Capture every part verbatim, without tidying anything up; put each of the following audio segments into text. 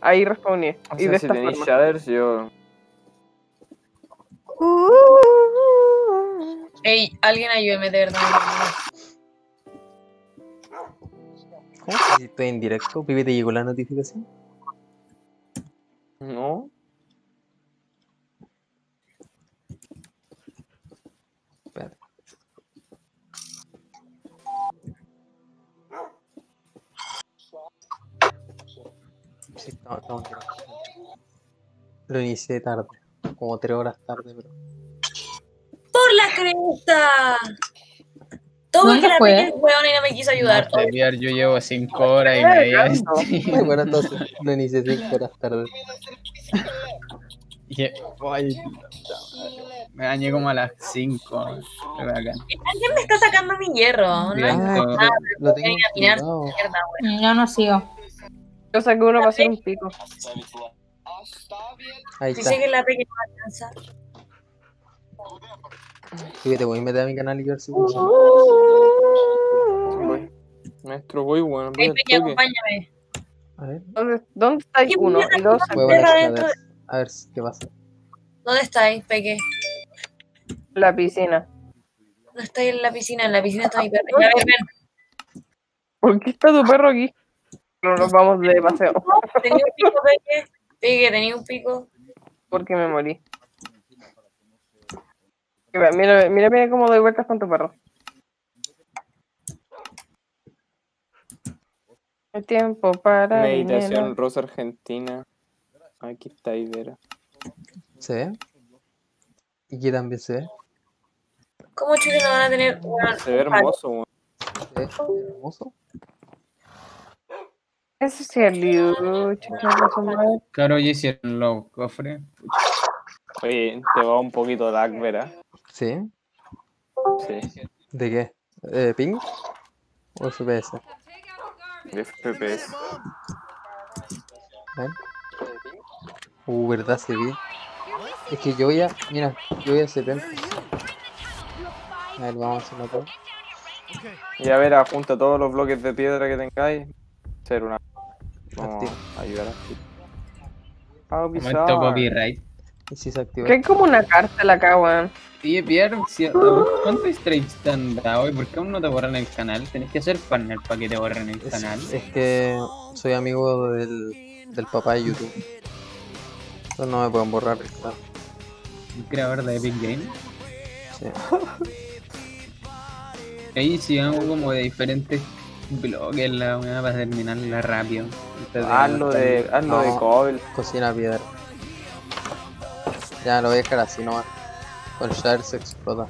Ahí respawné. O Y sea, de si esta tenéis forma. shaders, yo... Ey, alguien ayúdeme, de verdad. ¿Cómo que si estoy en directo? ¿Pibe te llegó la notificación? No. Espérate. Sí, estamos, estamos en directo. Lo inicié tarde, como tres horas tarde, pero... ¡Por la cresta! Todo el ¿Dónde que la fue? peque es hueón y no me quiso ayudar. No, Javier, yo llevo cinco horas y media. Muy bueno, entonces lo inicié cinco horas tarde. Dije, "Ay, me dañé como a las cinco. Qué bacán. Alguien me está sacando mi hierro. No hay Directo. Ah, pero lo tengo que mirar activado. mierda, weón. Yo no sigo. Yo saqué uno para hacer un pico. Ahí está. Dice que la peque no alcanza. Pibe, te voy a meter a mi canal y ver si funciona. Voy. Maestro, voy, bueno. Voy Ey, al peque, toque. acompáñame. A ver, ¿Dónde, dónde está ahí ¿Qué uno? mierda Y dos. pasa? voy a poner Perra shaders. dentro. A ver si- qué pasa. ¿Dónde estáis, peque? La piscina. No estoy en la piscina, en la piscina está mi perra. Ya, a ver, ven. ¿Por qué está tu perro aquí? No nos vamos de paseo. Tenía un pico, peque. Peque, tenía un pico. Porque me morí. Mira, mira, mira, mira cómo doy vueltas con tu perro. El tiempo para Meditación dinero. rosa argentina. Aquí está Ibera. ¿Se ve? ¿Y qué también se ve? ¿Cómo chulo no van a tener una, Se ve hermoso, weón. ¿Se ve? Hermoso. Ese sí es Liuch, Claro, ya hicieron los cofres. Oye, te va un poquito lag, ¿verdad? ¿Sí? Sí. ¿De qué? ¿Eh, ¿Ping? ¿O F P S? De F P S. ¿Eh? Uh, verdad, se ve. Es que yo voy a... Mira, yo voy a setenta. A ver, vamos a hacerlo todo. Y a ver, junta todos los bloques de piedra que tengáis. Hacer una. Vamos Activo. a ayudar aquí. Ah, Momento bizarro. copyright. Y si se activa. Que hay como una cárcel acá, weón. Oye, Pierre, si- ¿cuántos strikes te han dado y por qué aún no te borran el canal? Tenés que hacer partner para que te borren el canal. Es, es que soy amigo del, del papá de YouTube. Entonces no me pueden borrar el canal. Un creador de Epic Games. Sí. Ahí sí hago como de diferentes bloques la weá para terminarla rápido. Antes de- Hazlo de, hazlo de No. cobble. Cocina piedra. Ya lo voy a dejar así nomás. Con Share se explota.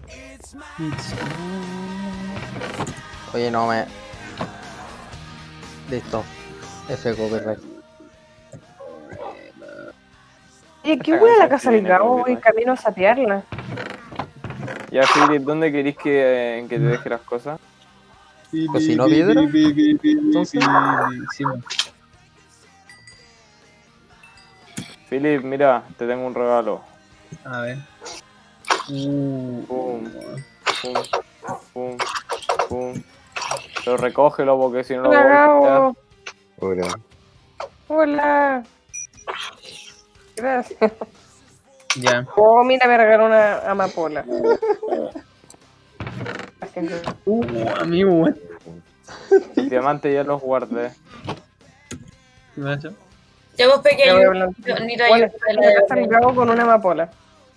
Oye, no me. Listo. F copyright. Oye, ¿qué Esta voy a la canción casa del tiene Gabo? Voy copyright. camino a sapearla. Ya, Philip, ¿dónde queréis que, que te deje las cosas? ¿Cocinó piedra? Entonces. Sí, man. Philip, mira, te tengo un regalo. A ver. Uh, Pum, pum, pum, pum. Pero recógelo porque si no lo Hola, voy a Gabo. Hola. Hola. Gracias. ya. Oh, mira, me regaló una amapola. Gracias. Uh, amigo, Los diamantes ya los guardé. ¿qué pasa? Ya vos, peque, Ya voy a ayuda. plantar. Ni te Bueno, ayuda. estoy en la casa del Gabo con una amapola.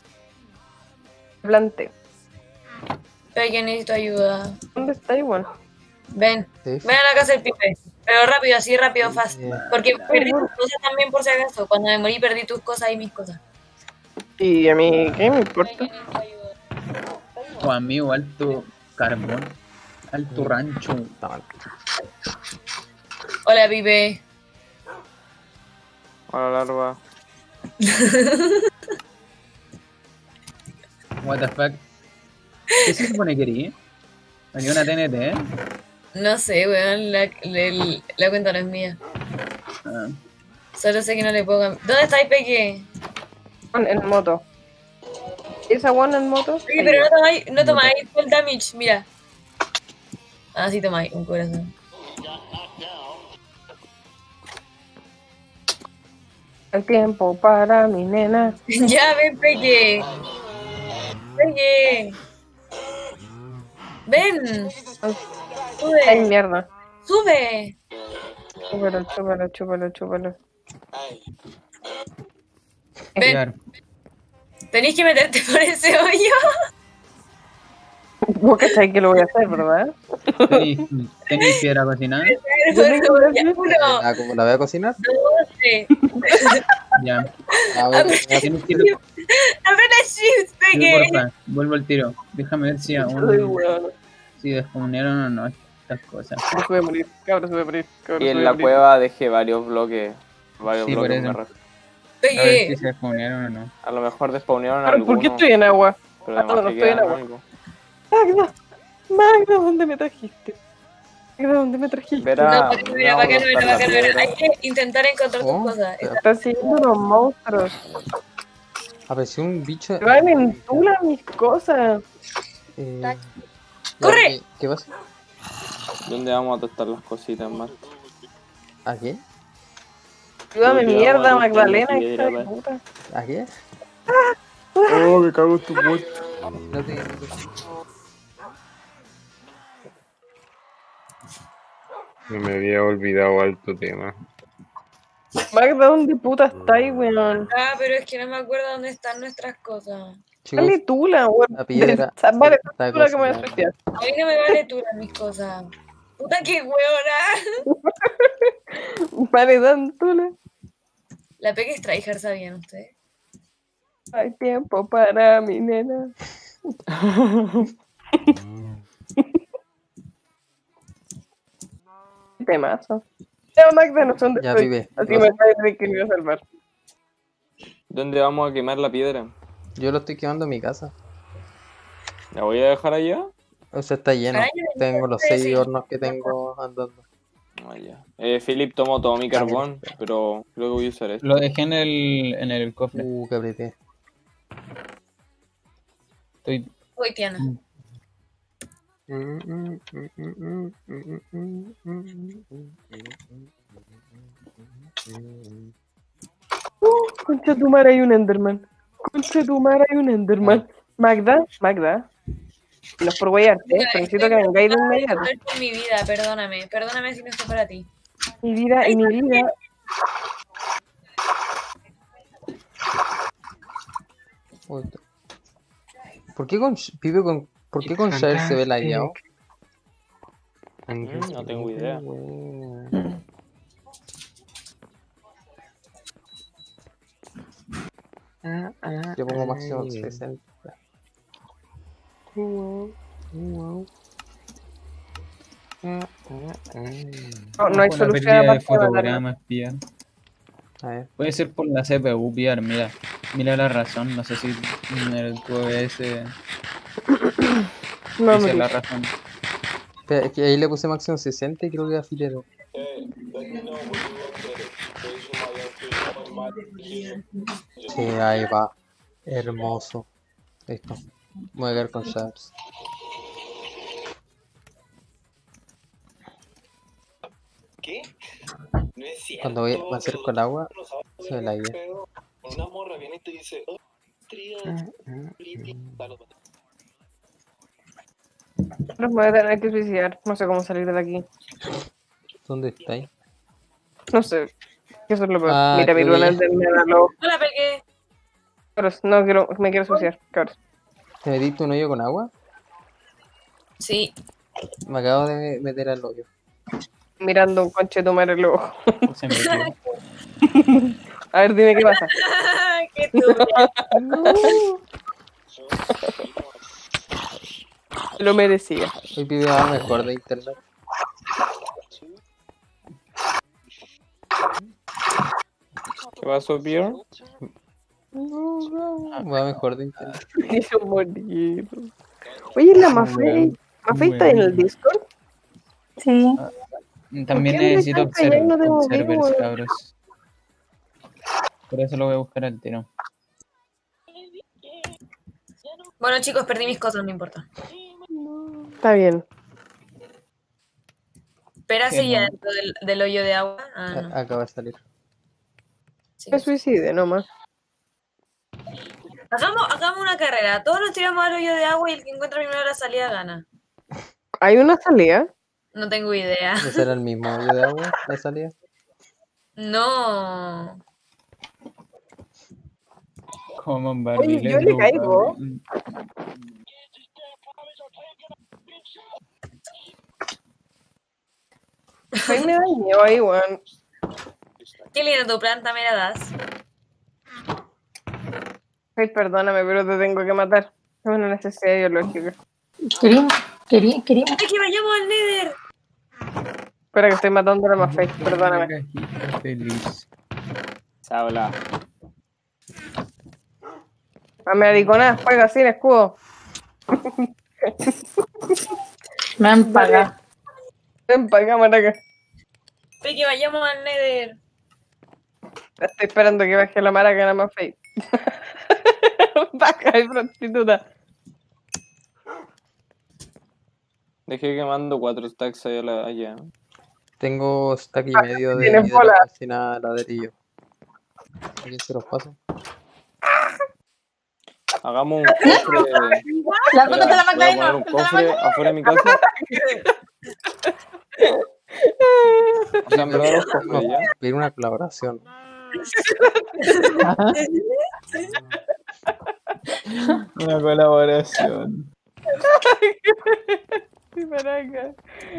Planté. Peque, necesito ayuda. ¿Dónde está igual? Ven. Sí. Ven a la casa del pipe. Pero rápido, así rápido, fast. Bien. Porque perdí tus cosas también por si acaso. Cuando me morí perdí tus cosas y mis cosas. Y a mí, ¿qué me importa? Peque, necesito ayuda. Oh, amigo, alto carbón. Alto rancho. Está mal. Hola, pipe. Hola, larva. What the fuck. ¿Qué se supone que quería? Venía una T N T, ¿eh? No sé, weón. La, la, la cuenta no es mía. Ah. Solo sé que no le puedo cambiar. ¿Dónde estáis, peque? En moto. ¿Esa one en moto? Peque, pero no tomáis, no tomáis full damage, mira. Ah, sí tomáis, un corazón. El tiempo para mi nena. Ya, ven, Peque. Peque. Ven. Ay, Sube. mierda. Sube. Chúpalo, chúpalo, chúpalo, chúpalo. Ven. Claro. Tenés que meterte por ese hoyo. Vos cachai que lo voy a hacer, ¿verdad? ¿Tenéis tenéis piedra cocinada? Yo tengo que Ya, hacer- uno, Ah, ¿cómo la voy a cocinar? dos, tres. Ya. A ver, ya- Tienes que ir. Aprieta shift, Sí, Peque. porfa, vuelvo al tiro. Déjame ver si Ay, aún weón. si descomunieron o no estas cosas. Cabros, voy a morir. Cabros, voy a morir. Cabros, Y voy en a la morir. cueva dejé varios bloques. Varios Sí, por bloques eso. me refiero. A ver si Peque. se descomunieron o no. A lo mejor despawnearon Cabros, ¿por qué algunos. estoy en agua? Pero Ah, además no, que estoy en quedan agua. algo. Magda, Magda, ¿dónde me trajiste? Magda, ¿dónde me trajiste? Verá, No, para que no era, para que no era, para que no era. Hay piedra. que intentar encontrar tus Oh, cosas. Están siguiendo los monstruos. apareció un bicho. Se van en tula mis cosas. eh, ¡Corre! ¿Qué, qué pasa? ¿Dónde vamos a testar las cositas más? ¿A qué? Ayúdame, Yo te mierda, amo a buscar Magdalena, la hija piedra, de va. puta. ¿A qué? Oh, me cago en tu muerto. No te... No me había olvidado alto tema. Magda, ¿dónde puta estáis, weón? Ah, pero es que no me acuerdo dónde están nuestras cosas. Chicos, Dale tula, weón. la piedra Vale, está tula que me voy a cocinada. suiciar. A mí no me vale tú mis cosas. Puta que huevona. Vale, dan tula. La Peque es tryhard, ¿sabían ustedes? Hay tiempo para mi nena. Temazo. Ya, Magda, no son de Ya, estoy. vive. Así ¿Qué me pasa? parece que me iba a salvar. ¿Dónde vamos a quemar la piedra? Yo lo estoy quemando en mi casa. ¿La voy a dejar allá? O sea, está lleno. Caray, Tengo los sí, seis sí. hornos que tengo andando. Ah, ya. Eh, Philip tomó todo mi carbón, pero creo que voy a usar esto. Lo dejé en el, en el cofre. Uh, que apreté. Estoy. Uy, Tiana. Concha tu madre, hay un Enderman. Concha tu madre, hay un Enderman. Magda, Magda. No es por guayarte, ¿eh? Pero necesito que vengáis de inmediato. Estoy con mi vida, perdóname. Perdóname si no estoy para ti. Mi vida y mi vida. Uy, t- ¿Por qué con Sh- Pipe con ¿Por qué con Shire se ve lagueado? Mm, no tengo idea. Yo pongo máximo sesenta. No, no hay Por la solución pérdida de aparte de matarlo. fotogramas, pillar. A ver. Puede ser por la C P U, pillar. Mira, mira la razón. No sé si en el tu O B S No, dice me la razón. Espera, es que ahí le puse máximo sesenta y creo que era filero. Sí, ahí va. Hermoso. Listo. Voy a quedar con Sharps. ¿Qué? No es cierto. Cuando voy, me acerco al agua, se me laguea. Pero una morra viene y te dice, oh, trías, liti, dale, dale. Nos voy a tener que suicidar. No sé cómo salir de aquí. ¿Dónde estáis? No sé. Eso es lo peor. Ah, Mira, mi creo que luna ya. es del Nedalo. Hola, Peque. Cabros, no quiero, me quiero suicidar, cabros. ¿Te metiste un hoyo con agua? Sí. Me acabo de meter al hoyo. Mirando un conche tu madre el ojo. Se metió. A ver, dime qué pasa. Qué tuya. Lo merecía. Hoy Pipe va mejor de internet. ¿Qué pasó, Pierre? Va mejor de internet. Quiero morir. Oye, la Mafei. ¿Mafei está en el Discord? Sí. También ¿Por qué necesito me están cayendo de observ- observers, motivo? cabros. Por eso lo voy a buscar al tiro. Bueno, chicos, perdí mis cosas, no importa. Está bien. Espera, Qué seguía mal. dentro del, del hoyo de agua. Ah, no. A- Acaba de salir. Sí. Se suicide nomás. Hagamos, hagamos una carrera. Todos nos tiramos al hoyo de agua y el que encuentra primero la salida gana. ¿Hay una salida? No tengo idea. ¿Ese era el mismo hoyo de agua? ¿La salida? No. Como un barril. Oye, yo le caigo. Ay, me da miedo ahí, weón. Qué linda tu planta, me la das. Ay, perdóname, pero te tengo que matar. Es una necesidad biológica. Queríamos, queríamos, queríamos. ¡Ay, que vayamos al Nether! Espera que estoy matando a la más fake, perdóname. Cajita feliz. Sabla. Americona, juega sin escudo. Me han pagado. Ven para acá, maraca. ¡Ay, que vayamos al Nether! Estoy esperando que baje la maraca la más fake. Baja, hay prostituta. Dejé quemando cuatro stacks allá. la- allá. Tengo stack y medio de tienes piedra bola. calcinada ladrillo. ¿Alguien se los paso? Hagamos un cofre. La Mira, foto de la voy a Magdalena. poner un cofre afuera de mi casa. O sea, en verdad los cofres ya. Pedir una colaboración. Una colaboración. Sí, maraca.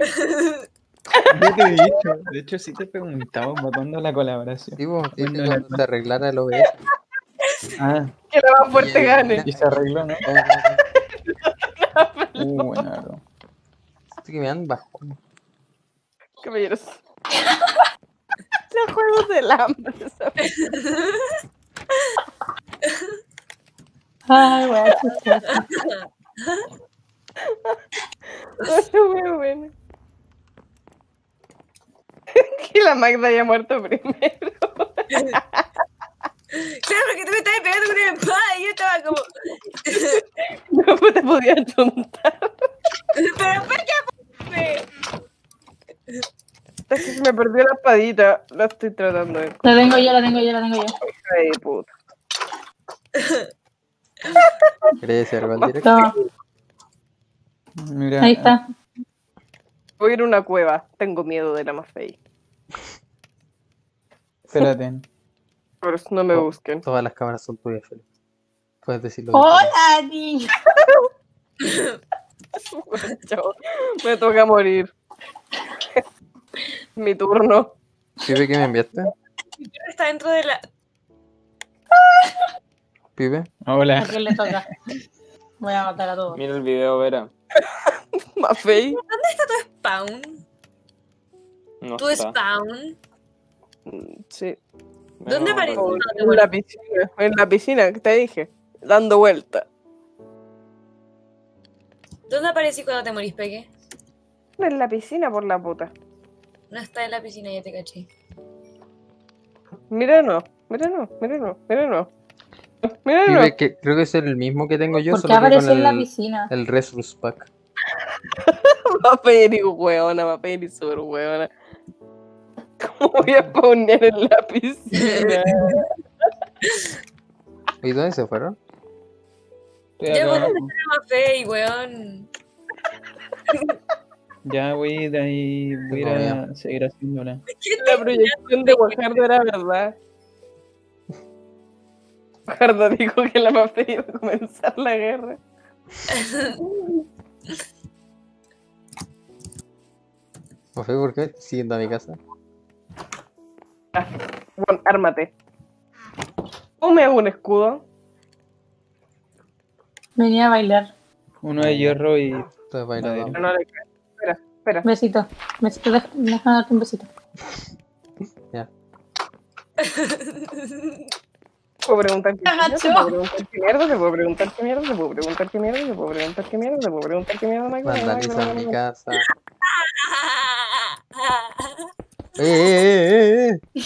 Yo te he dicho. De hecho, sí te preguntaba para cuándo la colaboración. Tipo, sí, Bueno, que la- cuando se arreglara el O B S. Ah, Que la más fuerte gane. y se arregló, ¿no? Oh, no, no. Uh, bueno. Esto que me dan bajón. Caballeros. Los juegos del hambre, ¿sabes? Ay, weón. No, muy bueno. Que la Magda haya muerto primero. Claro, porque tú me estabas pegando con el espada y yo estaba como. No te podía chuntar. Pero ¿por qué? Es que se me perdió la espadita. La estoy tratando de. La tengo yo, la tengo yo, la tengo yo. Ay, puta. ¿Querés decir algo al directo? Toma, Mira, ahí está. Voy a ir a una cueva. Tengo miedo de la más fea. espérate. Por eso no me Oh. busquen. Todas las cámaras son tuyas, Felipe. Puedes decirlo. Hola, niño. Chao. Me toca morir. Mi turno. Pibe, ¿qué me enviaste? Está dentro de la. Pibe. ¿A Hola. quién le toca? Voy a matar a todos. Mira el video, Vera. Más fea. Spawn. No Tu está. spawn. Sí. ¿Dónde No, aparece? perdón. No, te En muero. la piscina. En la piscina, que te dije. Dando vuelta. ¿Dónde aparecí cuando te morís, Peque? En la piscina por la puta. No está en la piscina, ya te caché. Mira no. Mira no. Mira no. Mira no. Mira no. Pibe, que creo que es el mismo que tengo yo, ¿Por qué solo que apareció con en la el, piscina? el Resource Pack. Va a pedir hueona, va a pedir súper hueona. ¿Cómo voy a poner en la piscina? ¿Y dónde se fueron? Estoy Ya, acá bueno, abajo. más fey, weón. Ya voy de ahí, voy a ir a seguir haciéndola. La proyección de Guajardo era verdad. Guajardo dijo que la mafia iba a comenzar la guerra. ¿O fue por qué? Siguiendo a mi casa. Bueno, ármate. ¿Cómo me hago un escudo? Venía a bailar. Uno de hierro y. Entonces bailando. No, no le creo. Espera, espera. Besito. Besito, deja- déjame darte un besito. Ya. ¿Puedo preguntar qué mierda? Agacho. ¿Se puedo preguntar qué mierda? ¿Se puedo preguntar qué mierda? ¿Se puedo preguntar qué mierda? ¿Se puedo preguntar qué mierda? ¿Se puedo preguntar qué mierda? Michael? Vandaliza en mi casa. ¡Eh, eh, eh, eh!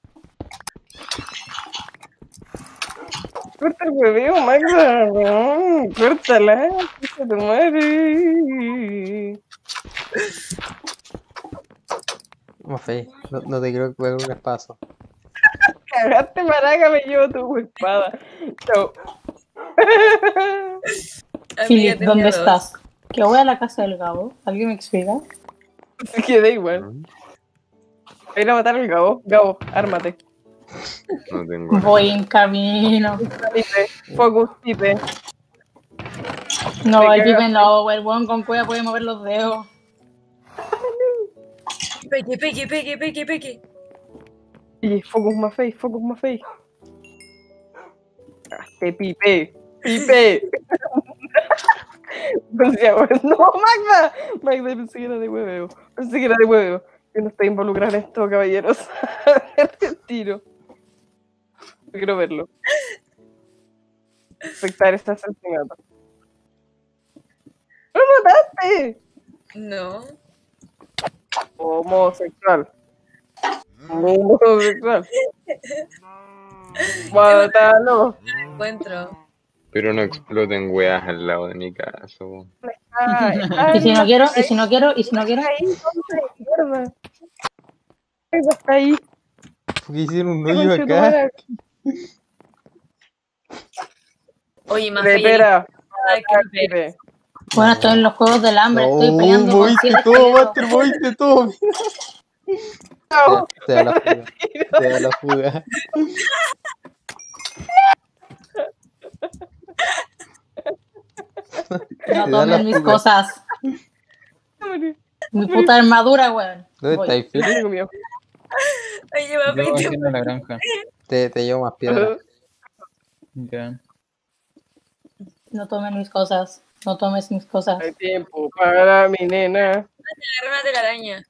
Corta el hueveo, Magda. No, córtala. Hija de tu madre. Más fe, no, no te creo que juegue un espacio. cagaste, maraca, me llevo tu espada. Chao. Amiga, Philip, tenía ¿dónde dos. estás? Que voy a la casa del Gabo. ¿Alguien me explica? Se queda igual. Voy a ir a matar al Gabo. Gabo, ármate. No tengo nada. Voy en camino. Tipe, focus, tipe. No, Me el caga. pibe no, el buen con cueva puede mover los dedos. Peque, peque, peque, peque, peque. Y focus más face, focus más face. Ah, te pipe, pipe. Decía, no, Magda. Magda, pensé que era de hueveo. Pensé que era de hueveo. Yo no estoy involucrada en esto, caballeros. El tiro. Quiero verlo. Espectar este asesinato. ¡No mataste! No. Homosexual. Homosexual. Mátalo. No encuentro. Pero no exploten weas al lado de mi casa. po. Ay, ay, Y si no quiero, y si no quiero, y si no quiero. ahí, ¿dónde? Mierda. Ay, no está ahí. ¿Por qué hicieron un Qué hoyo concha tu acá? madre. Oye, más Repera. Creeper. Pipe. Bueno, estoy en los juegos del hambre, estoy No, peleando con moviste siete todo, esqueletos. Master, moviste todo. No. Te da la fuga. Te da la fuga. No Te da la tomen mis fuga. cosas. Mi puta armadura, weón. ¿Dónde Voy. estáis, Philip? Tengo miedo. Ay, lleva Yo veinte. haciendo la granja. Te, te llevo más piedras. Ya. No tomen mis cosas. No tomes mis cosas. Hay tiempo para mi nena. La rana de la araña.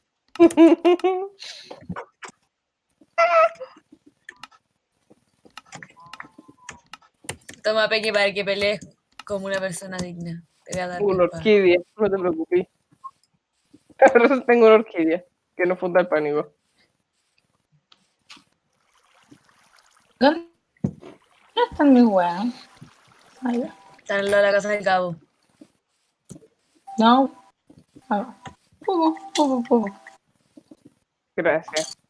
Toma, Peque, para que pelees como una persona digna. Te voy a dar mi Una espada. orquídea, no te preocupes. Ahora tengo una orquídea, que no funda el pánico. ¿Dónde están mis weón? Ahí va. Está en la casa del cabo. No. Ahí va. Pugo, pugo, pugo. Gracias.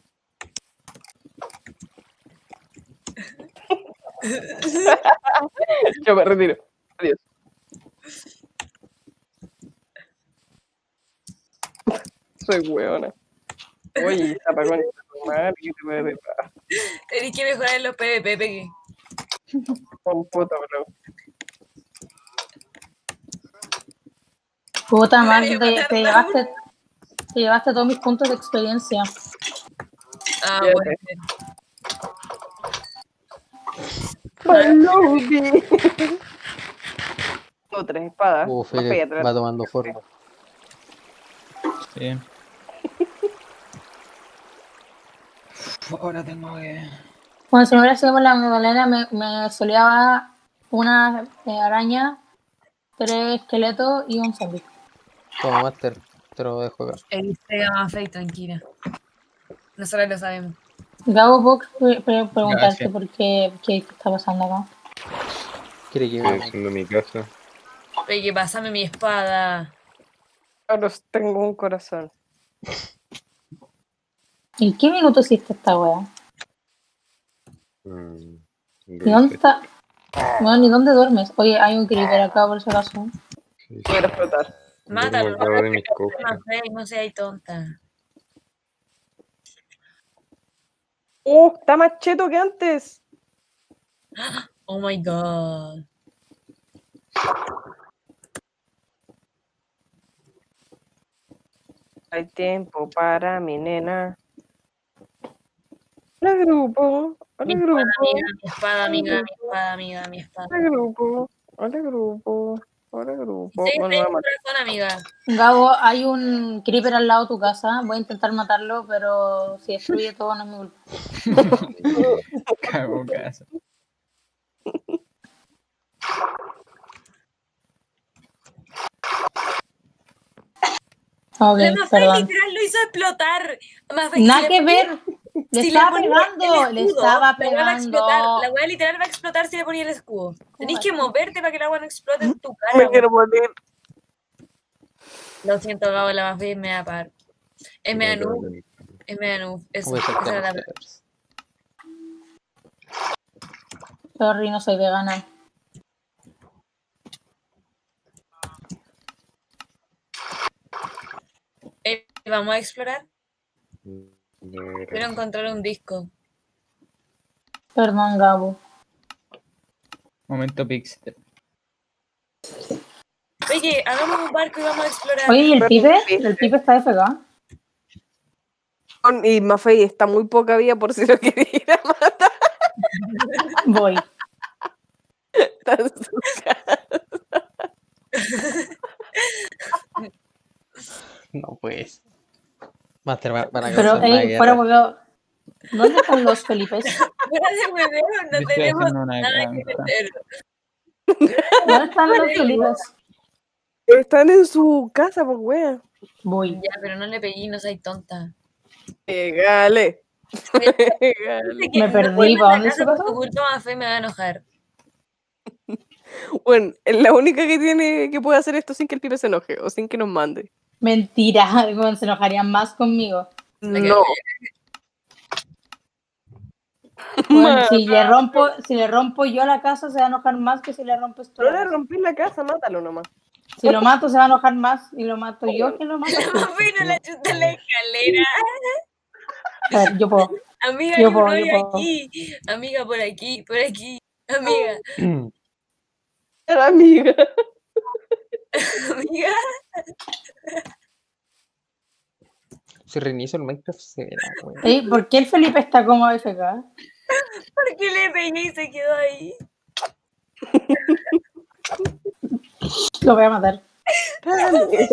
Yo me retiro. Adiós. Soy hueona. Oye, apagón tu madre, que te voy a detrás. Tenés que mejorar en los PvP, Peque. Con puto, bro. Puta madre, Ay, te, matar te a llevaste. Te llevaste todos mis puntos de experiencia. Ah, Ya bueno. Palubi. Tengo tres espadas. Uh, Más Philip pégate, va tomando forma. Sí. Ahora tengo que. Bueno, si me hubiera sido por la Magdalena, me, me soleaba una eh, araña, tres esqueletos y un zombie. Toma, Master, te lo dejo acá. El pega más fake, tranquila. Nosotros lo sabemos. Gabo, ¿puedo pre- pre- preguntarte Gracias. por qué, qué está pasando acá? ¿Quiere que Estoy me haciendo mi casa. Peque, pásame mi espada. Ahora tengo un corazón. ¿En qué minuto hiciste esta wea? Mm, ¿Y dónde está? Bueno, ¿y dónde duermes? Oye, hay un creeper acá por si acaso. Sí, sí. Voy a explotar. Mátalo. Duermo al lado de mis cofres. Más fake, no seas tonta. ¡Oh! Está más cheto que antes. Oh my god. Hay tiempo para mi nena. Hola, grupo. Mi Hola, espada, grupo. amiga, mi espada, amiga, mi espada, amiga, mi espada. Hola, grupo. Hola, grupo. Hola, grupo. Sí, Bueno, tengo nada un más. corazón, amiga. Gabo, hay un creeper al lado de tu casa. Voy a intentar matarlo, pero si destruye todo no es mi culpa. Cago casa. Ok, La Mafei perdón. literal lo hizo explotar. Mafei, Nada si que le ver. Le si estaba ponía pegando, el le escudo, estaba La wea va a explotar. pegando. La wea literal va a explotar si le ponía el escudo. Tenés que moverte para que el agua no explote en tu Me cara. quiero wea. morir. Lo siento, Gabo, la Mafei me da par. Es No, mea noob, no, no. es mea noob. Eso, voy a esa sacar era la los feathers? Sorry, no soy vegana. Eh, vamos a explorar. Quiero encontrar un disco. Perdón, Gabo. Momento Pixter. Oye, hagamos un barco y vamos a explorar. Oye, ¿y el pibe? El pibe está F K. Y Mafei está muy poca vida por si lo quería ir a matar. Voy. Está en su casa. No pues. Master, van van a Pero, causar una ey, fuera guerra. hueveo. ¿Dónde están los Felipes? Fuera de hueveo, Yo no estoy tenemos haciendo una nada que granja. meter. ¿Dónde están los Felipes? Están en su casa, pues wea. Voy. Ya, pero no le pegué, no soy tonta. Pégale. Pégale. Me perdí, ¿para dónde se Por pasó? tu culpa, Mafé me va a enojar. Bueno, es la única que tiene que puede hacer esto sin que el pibe se enoje o sin que nos mande. Mentira, bueno, se enojarían más conmigo. No. Bueno, si le rompo, si le rompo yo la casa, se va a enojar más que si le rompes tú No la le casa. rompí la casa, mátalo nomás. Si lo mato, se va a enojar más y lo mato yo que lo mato. La Mafé no la chuta en la escalera. A ver, yo puedo. Amiga, Yo hay un puedo, hoyo yo puedo. aquí. Amiga, por aquí, por aquí. Amiga, Era amiga. amiga. Si reinicio el Minecraft se verá, weón. Ey, ¿por qué el Felipe está como A F K? ¿Por qué le pegué y se quedó ahí? Lo voy a matar. La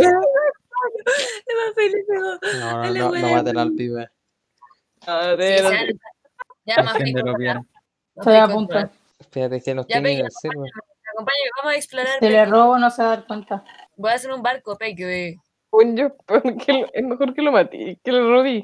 Mafé le pegó. No, no, Dale, no, no weón. maten al pibe. A Sí, ver, ya, ya Mafé, Haciendo lo controla. bien. Estoy a Mafé, punto. controla. Espérate que no Ya, estoy ni en Peque, el server. acompáñame, vamos a explorar. Si le Peque. robo, no se va a dar cuenta. Voy a hacer un barco, Peque. según yo, porque lo- es mejor que lo maté, que lo robí.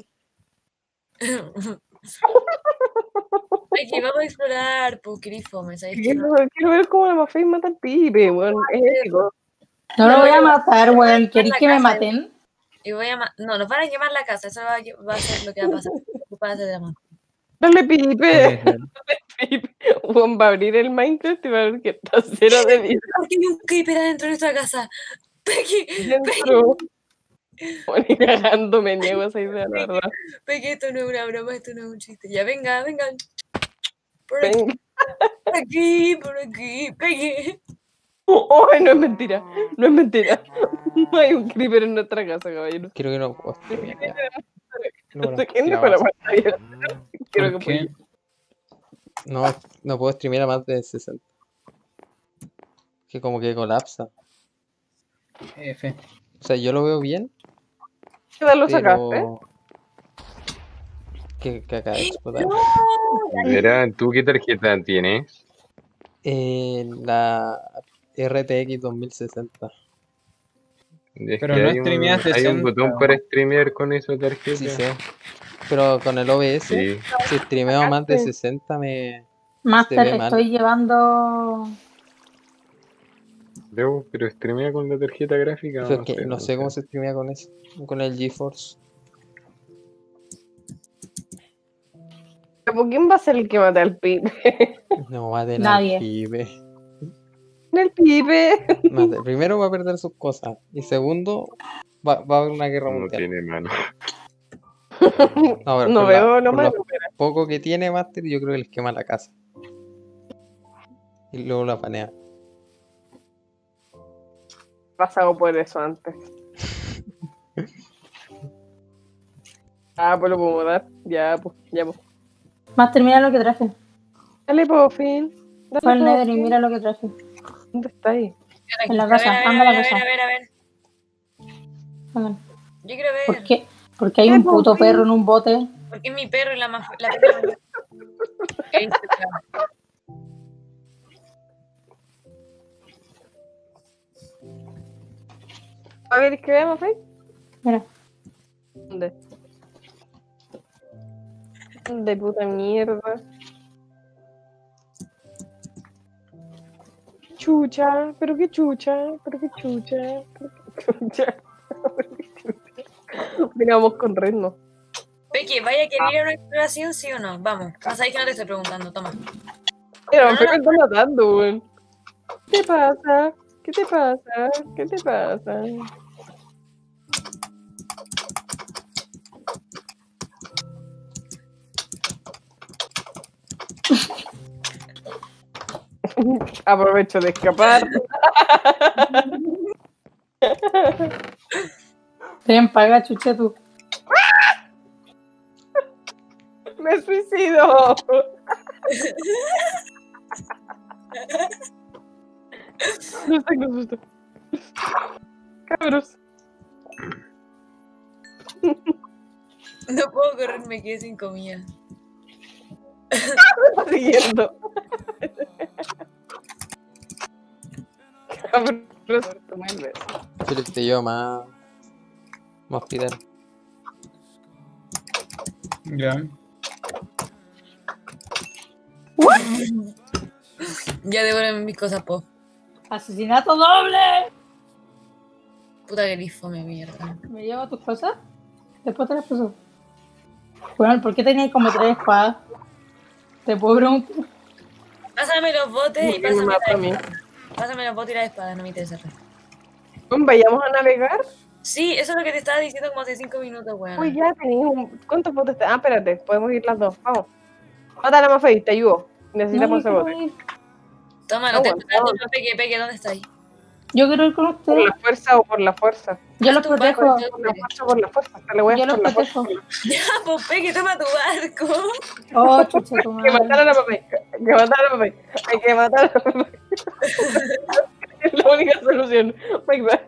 Peque, vamos a explorar, pues, grifo, ¿me sabes qué? Quiero, quiero ver cómo la Mafei mata al pibe, weón. Es épico. No lo voy a matar, weón. la ¿Queréis que me casa, maten? Y voy a ma- no, nos van a quemar la casa, eso va a, va a ser lo que va a pasar. Culpa de la mano. Dale, Puede pibe. ser. Pibe. Weón, va a abrir el Minecraft y va a ver que está cero de vida ¿Por qué hay un creeper adentro de nuestra casa? Peque, dentro. Bueno, y cagando me niego a esa idea, la verdad. Peque, esto no es una broma, esto no es un chiste. Ya, venga, venga. Por aquí, Venga. por aquí, por aquí, Peque. Oh, no es mentira. No es mentira. No hay un creeper en nuestra casa, caballero. Creo que no puedo streamear ya. No, No sé no, quién ya dejó la basta. pantalla. Quiero ¿Por que qué? No, no puedo streamear a más de sesenta. Que como que colapsa. F. O sea, yo lo veo bien, pueda lo sacaste. pero... Que, que acaba de explotar. Mira, ¿tú qué tarjeta tienes? Eh, la R T X dos mil sesenta. Es Pero que no hay un, streameas hay un sesenta, botón ¿o? para streamear con esa tarjeta. Sí sé. Pero con el O B S, Sí. si streameo a más de sesenta me... Master, Se ve mal. estoy llevando... Luego, pero streamea con la tarjeta gráfica. Pero es que no sé cómo se streamea con eso. Con el GeForce. ¿Pero quién va a ser el que mate al pibe? No va a tener Nadie. pibe. El pibe. Mate- Primero va a perder sus cosas. Y segundo, va, va a haber una guerra No mundial. tiene mano. No, a ver, No por veo la- lo por malo. poco que tiene Master, yo creo que les quema la casa. Y luego la panea. Pasado por eso antes. Ah, pues lo puedo dar. Ya, pues, ya, pues. Master, mira lo que traje. Dale, por fin. Dale, Fue al po, Nether y Finn. mira lo que traje. ¿Dónde está ahí? En la A ver, casa, a ver, anda a la a ver, casa. a ver, a ver. Oigan, Yo quiero ver. ¿por qué? Porque hay un puto perro en un bote. ¿Por qué mi perro y la más la perra? Ahí está. A ver, ¿qué vemos ahí? Mira, ¿Dónde? De puta mierda. Chucha, pero qué chucha, pero qué chucha, pero qué chucha. Pero qué chucha. Venga, vamos con Redno. Peque, ¿vaya a querer ir a una exploración, sí o no? Vamos. No sabéis que no te estoy preguntando, toma. Mira, me está matando, weón. ¿Qué te pasa? ¿Qué te pasa? ¿Qué te pasa? Aprovecho de escapar. Ven, paga, chucha tú. ¡Me suicido! No tengo susto. Cabros. No puedo correr, me quedé sin comida. Me está siguiendo. Cabros. Philip te lleva más. Más hospital. Ya. Ya devuelven mis cosas, po. ¡Asesinato doble! Puta que eres fome, mierda. ¿Me llevo tus cosas? Después te las paso. Bueno, ¿por qué tenías como tres espadas? ¿Te puedo preguntar? Pásame los botes y Me pásame mata a la mí. espada. Pásame los botes y la espada, no me interesa. ¿Vayamos a navegar? Sí, eso es lo que te estaba diciendo como hace cinco minutos, weón. Uy, ya tenéis un... ¿Cuántos botes te... Ah, espérate, podemos ir las dos. Vamos. Mátala más fea, te ayudo. Necesitamos ese No, bote. no, no. Toma, no No, te weón, mato, no. Peque, Peque, ¿dónde estáis? Yo quiero ir con ¿Por ustedes. la fuerza o por la fuerza? Yo los tu barco, protejo. entonces. Por la fuerza o por la fuerza. Te le voy a Yo hacer los por la fuerza. protejo. Ya, pues Peque, toma tu barco. Oh, chucha tu Hay que matar a madre. la papá. Hay que matar a la papá. Hay que matar a la papá. Es la única solución. Bye, bye.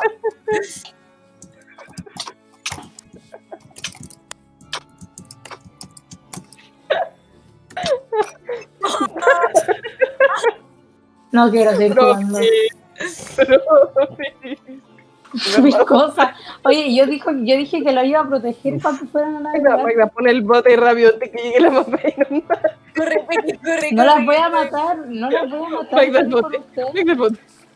No quiero seguir jugando. Mis cosas. Oye, yo, dijo, yo dije que lo iba a proteger cuando fueran a Magda, navegar. Magda, pon el bote rápido antes que llegue la papá y no mata. Corre, Peque, corre, No corre. las voy a matar, no las voy a matar. Magda, el quiero ir bote. con ustedes. Magda, el bote.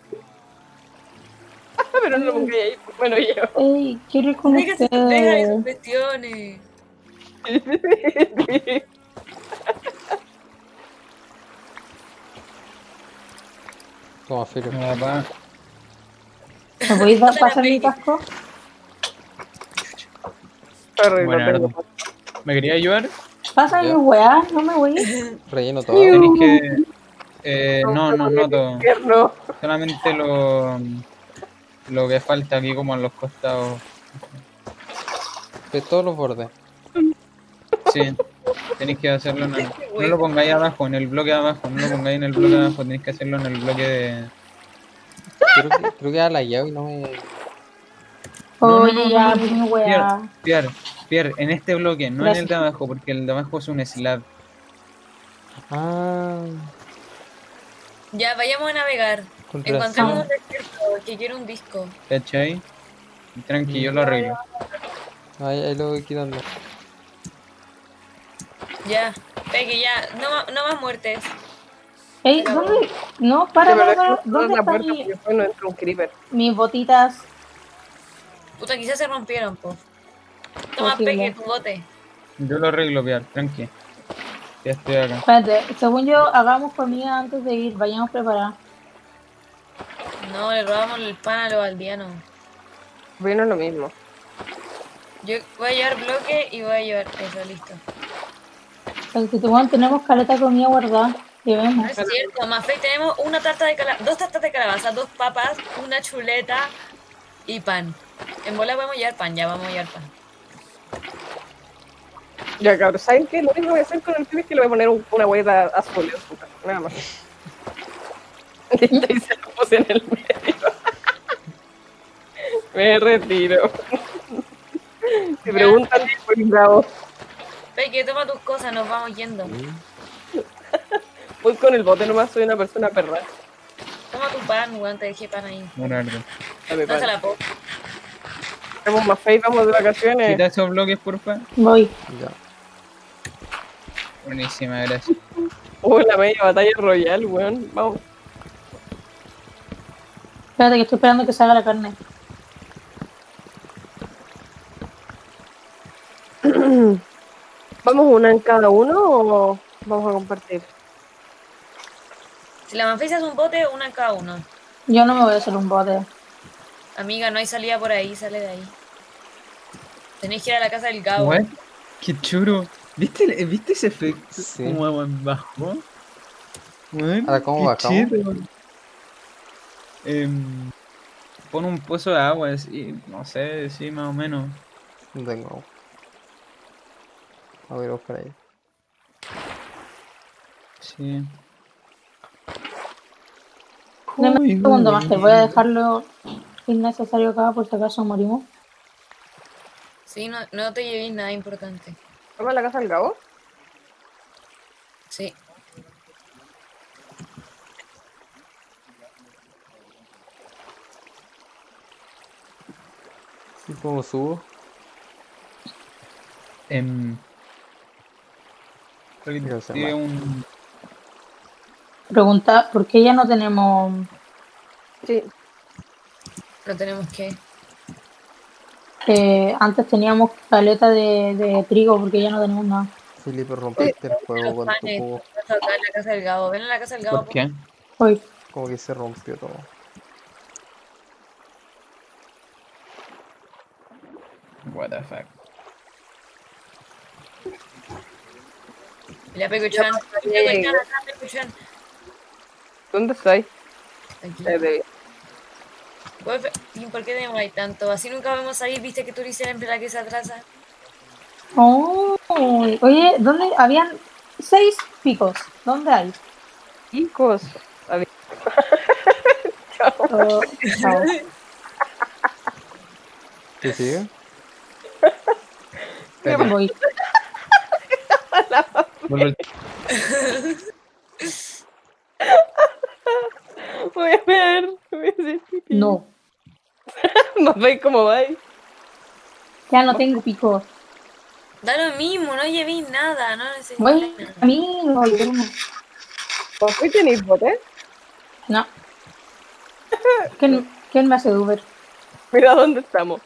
Ah, pero no lo pongáis ahí. Bueno, yo. Ey, quiero ir con Deja sus- deja ustedes. esas cuestiones. Toma, Philip. No, papá. ¿Me podéis dar pasar mi casco? Sorry, Buena, no tengo Ardo. ¿Me quería ayudar? Pásame Ya. mi weá, no me voy. Relleno todo. Tenéis que. Eh, no, no, no todo. infierno. Solamente lo. Lo que falta aquí, como en los costados. De todos los bordes. Sí. Tenéis que hacerlo en el. No lo pongáis abajo, en el bloque de abajo. No lo pongáis en el bloque de abajo. Tenéis que hacerlo en el bloque de. Creo que, creo que era la llave y no me. No, no, Oye, no, ya, no, no, pues mi weá. Pierre, Pierre, en este bloque, no en Gracias. el de abajo, porque el de abajo es un slab. Ah. Ya, vayamos a navegar. Con Encontramos razón. un desierto que quiere un disco. ¿Cachai? Tranqui, yo lo arreglo. Ahí, ahí lo voy quitando. Ya, Peque, ya. No, ma- no más muertes. Ey, ¿dónde? No, para, Sí, pero para, es para. que ¿Dónde la están puerta mi- porque después no entra un creeper. mis botitas? Puta, quizás se rompieron, po. Toma, Posible. Peque, tu bote. Yo lo arreglo, Pierre, tranqui. Ya estoy acá. Espérate, según yo, hagamos comida antes de ir. Vayamos preparados. No, le robamos el pan a los aldeanos. Bueno, es lo mismo. Yo voy a llevar bloque y voy a llevar eso, listo. Porque bueno, tenemos caleta de comida guardada. No Llevemos. es cierto, más fe, tenemos una tarta de calabaza, dos tartas de calabaza, dos papas, una chuleta y pan. En bola podemos llevar pan, ya vamos a llevar pan. Ya, cabrón, ¿saben qué? Lo único que voy a hacer con el creeper es que le voy a poner un- una huella azul en su cara. Nada más. Y se lo puse en el medio. Me retiro. Si preguntan, pues bravo. Peque, toma tus cosas, nos vamos yendo. Voy con el bote nomás, soy una persona perra. Toma tu pan, weón, te dejé pan ahí. Bueno, arreglo. Dame pan. Dásela, po. Estamos más feitos, vamos de vacaciones. Quita esos bloques, porfa. Voy. Ya. Buenísima, gracias. Oh, la media batalla royal, weón. Vamos. Espérate que estoy esperando que salga la carne. ¿Vamos una en cada uno o vamos a compartir? Si la Manfei se hace un bote, una en cada uno. Yo no me voy a hacer un bote. Amiga, no hay salida por ahí, sale de ahí. Tenéis que ir a la casa del Gabo. What? Qué churo. ¿Viste, el- ¿Viste ese efecto? Sí. ¿Cómo bajó? Weón, Ahora, ¿cómo qué bajamos? chido. Em, pon un pozo de agua, así, no sé, sí, más o menos. No tengo. A ver, buscar ahí. Sí. Dame Uy, un segundo uy, más, que voy a dejarlo innecesario acá por si acaso morimos. Sí, no, no te llevéis nada importante. ¿Vamos a la casa del Gabo? Sí. ¿Y cómo subo? Em, creo que Creo que se tiene va. un... Pregunta, ¿por qué ya no tenemos... Sí. No tenemos que. eh, antes teníamos caleta de, de trigo, porque ya no tenemos nada? Felipe, rompiste el juego Los con tu panes. cubo. Estamos acá en la casa del Gabo. Ven a la casa del Gabo. ¿Por qué? Hoy. Como que se rompió todo. What the fuck. La Pecuchan. llegué. ¿Dónde estáis? Aquí. Eh, de- Pues, ¿y por qué demoráis tanto? Así nunca vamos a ir, viste que tú eres siempre la que se atrasa. Oh, oye, ¿dónde? Habían seis picos. ¿Dónde hay? Chicos. A ver. Oh, chao. ¿Qué sigue? Espérate, Voy. vuelve- Voy a ver. Voy a hacer pipí. No, ¿No veis cómo vais? ya no tengo picos. Da lo mismo, no llevéis nada, no necesitáis Voy nada. a mí, no, Bruno. ¿Vos hoy tenéis bote? No. ¿Quién, quién me hace de Uber? Mira dónde estamos.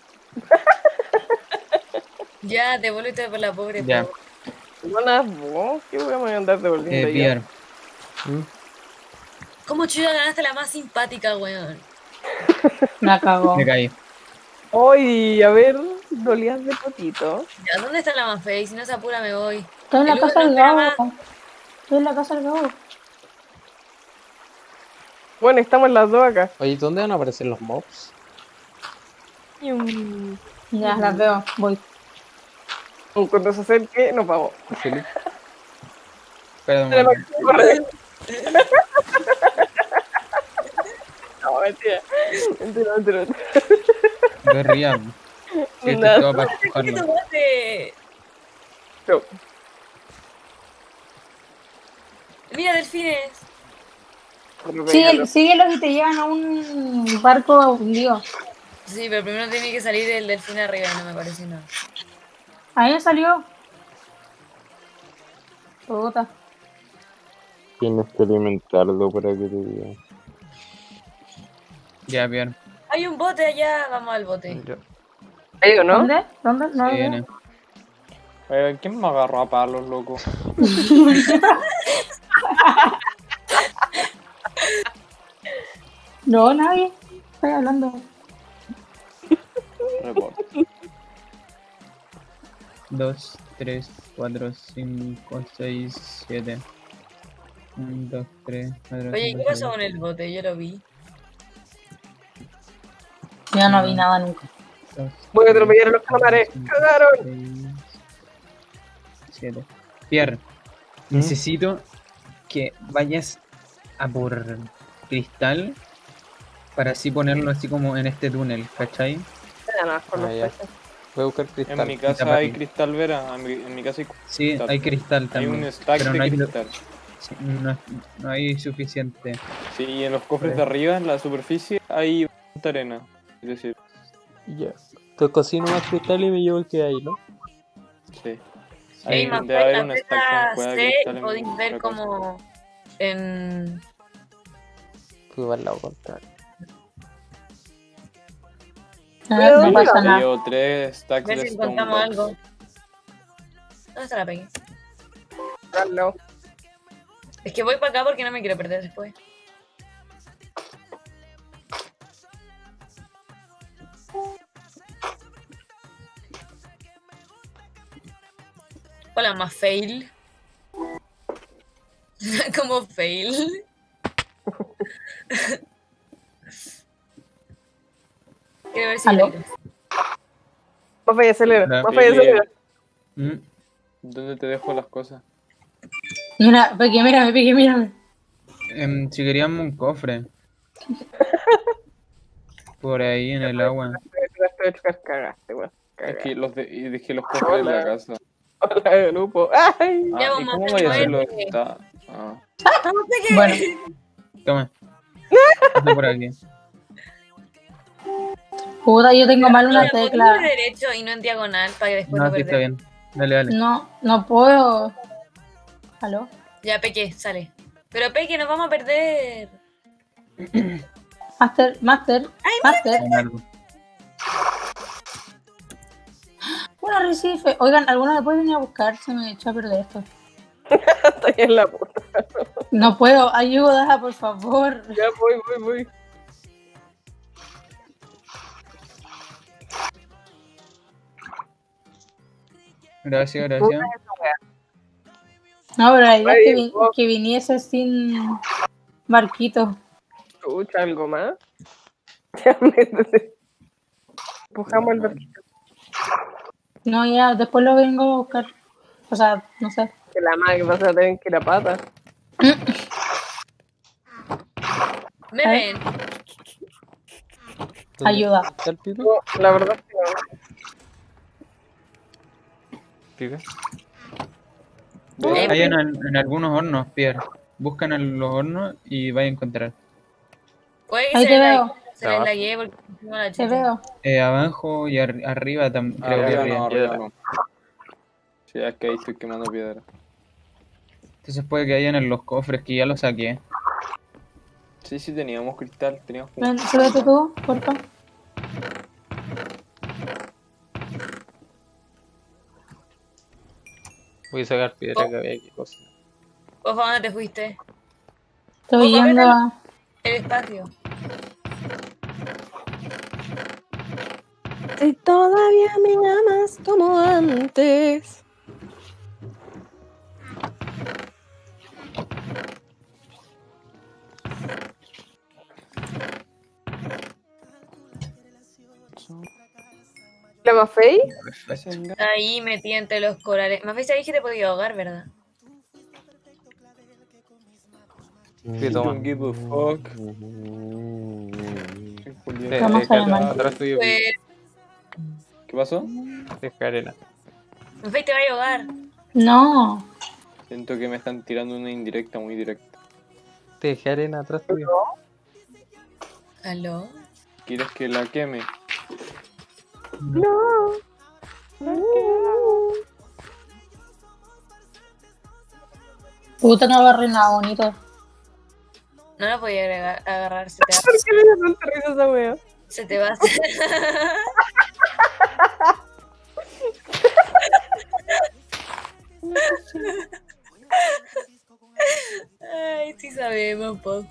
Ya, devuélvete por la pobre. Ya. po. Buenas vos. ¿Qué voy a andar devolviendo Eh, yo? Pierre, ¿Mm? ¿Cómo chuda ganaste la más simpática, weón? La cagó. me caí. Hoy, a ver, dolías de potito. Ya, ¿dónde está la más fea? Si no se apura, me voy. Estoy en la El Uber casa no del espera Gabo. Estoy en la casa del Gabo. Bueno, estamos las dos acá. Oye, ¿dónde van a aparecer los mobs? Yum. Ya, las veo. Voy. Cuando se acerque, nos vamos. Felipe. Espera un Tenemos momento. que correr. No, mentira. Mentira, mentira. No es real. Sí, esto Nada. es todo para ¿Qué empujarlo. tomaste? No. Mira, delfines. Pero Sigue, véngalo. síguelos y te llevan a un barco hundido. Sí, pero primero tiene que salir el delfín arriba y no me parece nada. Ahí me salió. Puta. Tienes que alimentarlo para que te diga. Ya, Pierre. Hay un bote allá, vamos al bote. Yo. ¿Ahí o no? ¿Dónde? ¿Dónde? No, Sí, no. viene. Eh, ¿Quién me agarró a palos, loco? No, nadie. Estoy hablando. Report. dos, tres, cuatro, cinco, seis, siete. uno, dos, tres, cuatro, Oye, cinco, ¿qué pasó seis, con el bote? Yo lo vi. Yo no vi nada nunca. dos, Voy a tres, atropellar a los cuatro, calamares. cinco, ¡Cagaron! seis, siete. Pierre, ¿Mm? necesito que vayas a por cristal para así ponerlo así como en este túnel, ¿cachai? Nada más con los Ah, ya. peces. Voy a buscar En cristal. mi casa para hay ti. cristal vera. En mi, en mi casa hay, Sí, Cristal. hay cristal hay también. un stack pero de no hay, cristal. sí, no, no hay suficiente. Sí, y en los cofres de arriba, en la superficie, hay bastante arena. Es decir, Ya. Te cocino más cristal y me llevo el que hay, ¿no? sí. Ey, Hay, más debe haber la un stack con cueva de C cristal y en podéis ver la casa. como en... Fui para el lado contrario. Ah, Cuidado, no cuidado. pasa Yo nada. llevo tres stacks ver de si stone encontramos box. algo. ¿Dónde está la peña? Carlos. Es que voy para acá porque no me quiero perder después. Hola, más fail. Como fail. Quiero ver si ¿Aló? llego. Más falla, acelera. Hola. Más falla, acelera. Mm, ¿Dónde te dejo las cosas? Mira, Peque, mírame, Peque, mírame. em, si queríamos un cofre. Por ahí en el agua. Cagaste, weón. Es que los de, y dejé los cofres en la Hola. casa. Hola, grupo. ¡Ay! Ah, Ya, ¿y vamos, cómo te voy a hacerlo? muerte. Está... Ah. Bueno, Toma. Pasa por aquí. puta, yo tengo mal una Mira, ponlo tecla. de derecho y no en diagonal para que después No, no, sí está perder. bien. Dale, dale. No, no puedo. ¿Aló? Ya, Peque, sale. Pero Peque, nos vamos a perder. Master, Master, Master. Leonardo. Una recife. Oigan, ¿alguno me puede venir a buscar? Se me echó a perder esto. Estoy en la puta. No puedo, ayuda, por favor. Ya voy, voy, voy. Gracias, gracias. No, pero la idea es que, Ay, vi- vos. que viniese sin barquito. Escucha algo más. Ya, métete. Empujamos el barquito. No, ya, después lo vengo a buscar. O sea, no sé. Que la madre vas a tener que ir a pata. Me Ay. ven. ¿Dónde Ayuda. está el pibe? No, la verdad es que no. ¿Pibe? Eh, Hay en, en algunos hornos, Pierre. Buscan en los hornos y vais a encontrar. Puede que Ahí se te la- veo. Se les lagué porque no la Te chucha. veo. Eh, abajo y ar- arriba también. Creo que Arriba arriba. no, arriba Piedra. no. Sí, es que ahí estoy quemando piedra. Entonces puede que hayan en los cofres que ya los saqué. Sí, sí, teníamos cristal, teníamos... Ven, súbete tú, porfa. Voy a sacar piedra que había aquí cosa. Por favor, ¿dónde te fuiste? Estoy Ojo, yendo vete. a... El espacio. Si todavía me amas como antes. ¿La Mafei? Ahí metí entre los corales. Más veces dije que te podía ahogar, ¿verdad? ¿Qué toma? Don't give a fuck. Te- Vamos te- a llamar. atrás tuyo, Pues, ¿Qué pasó? deja arena. más veces te va a ahogar. No. Siento que me están tirando una indirecta muy directa. Te dejé arena atrás tuyo. ¿Aló? ¿Quieres que la queme? No. Puta, no agarré nada bonito. No la podía agregar- agarrar. Se te va, ¿Por qué le da tanta risa esa wea? se te va a Ay, sí sabemos, po.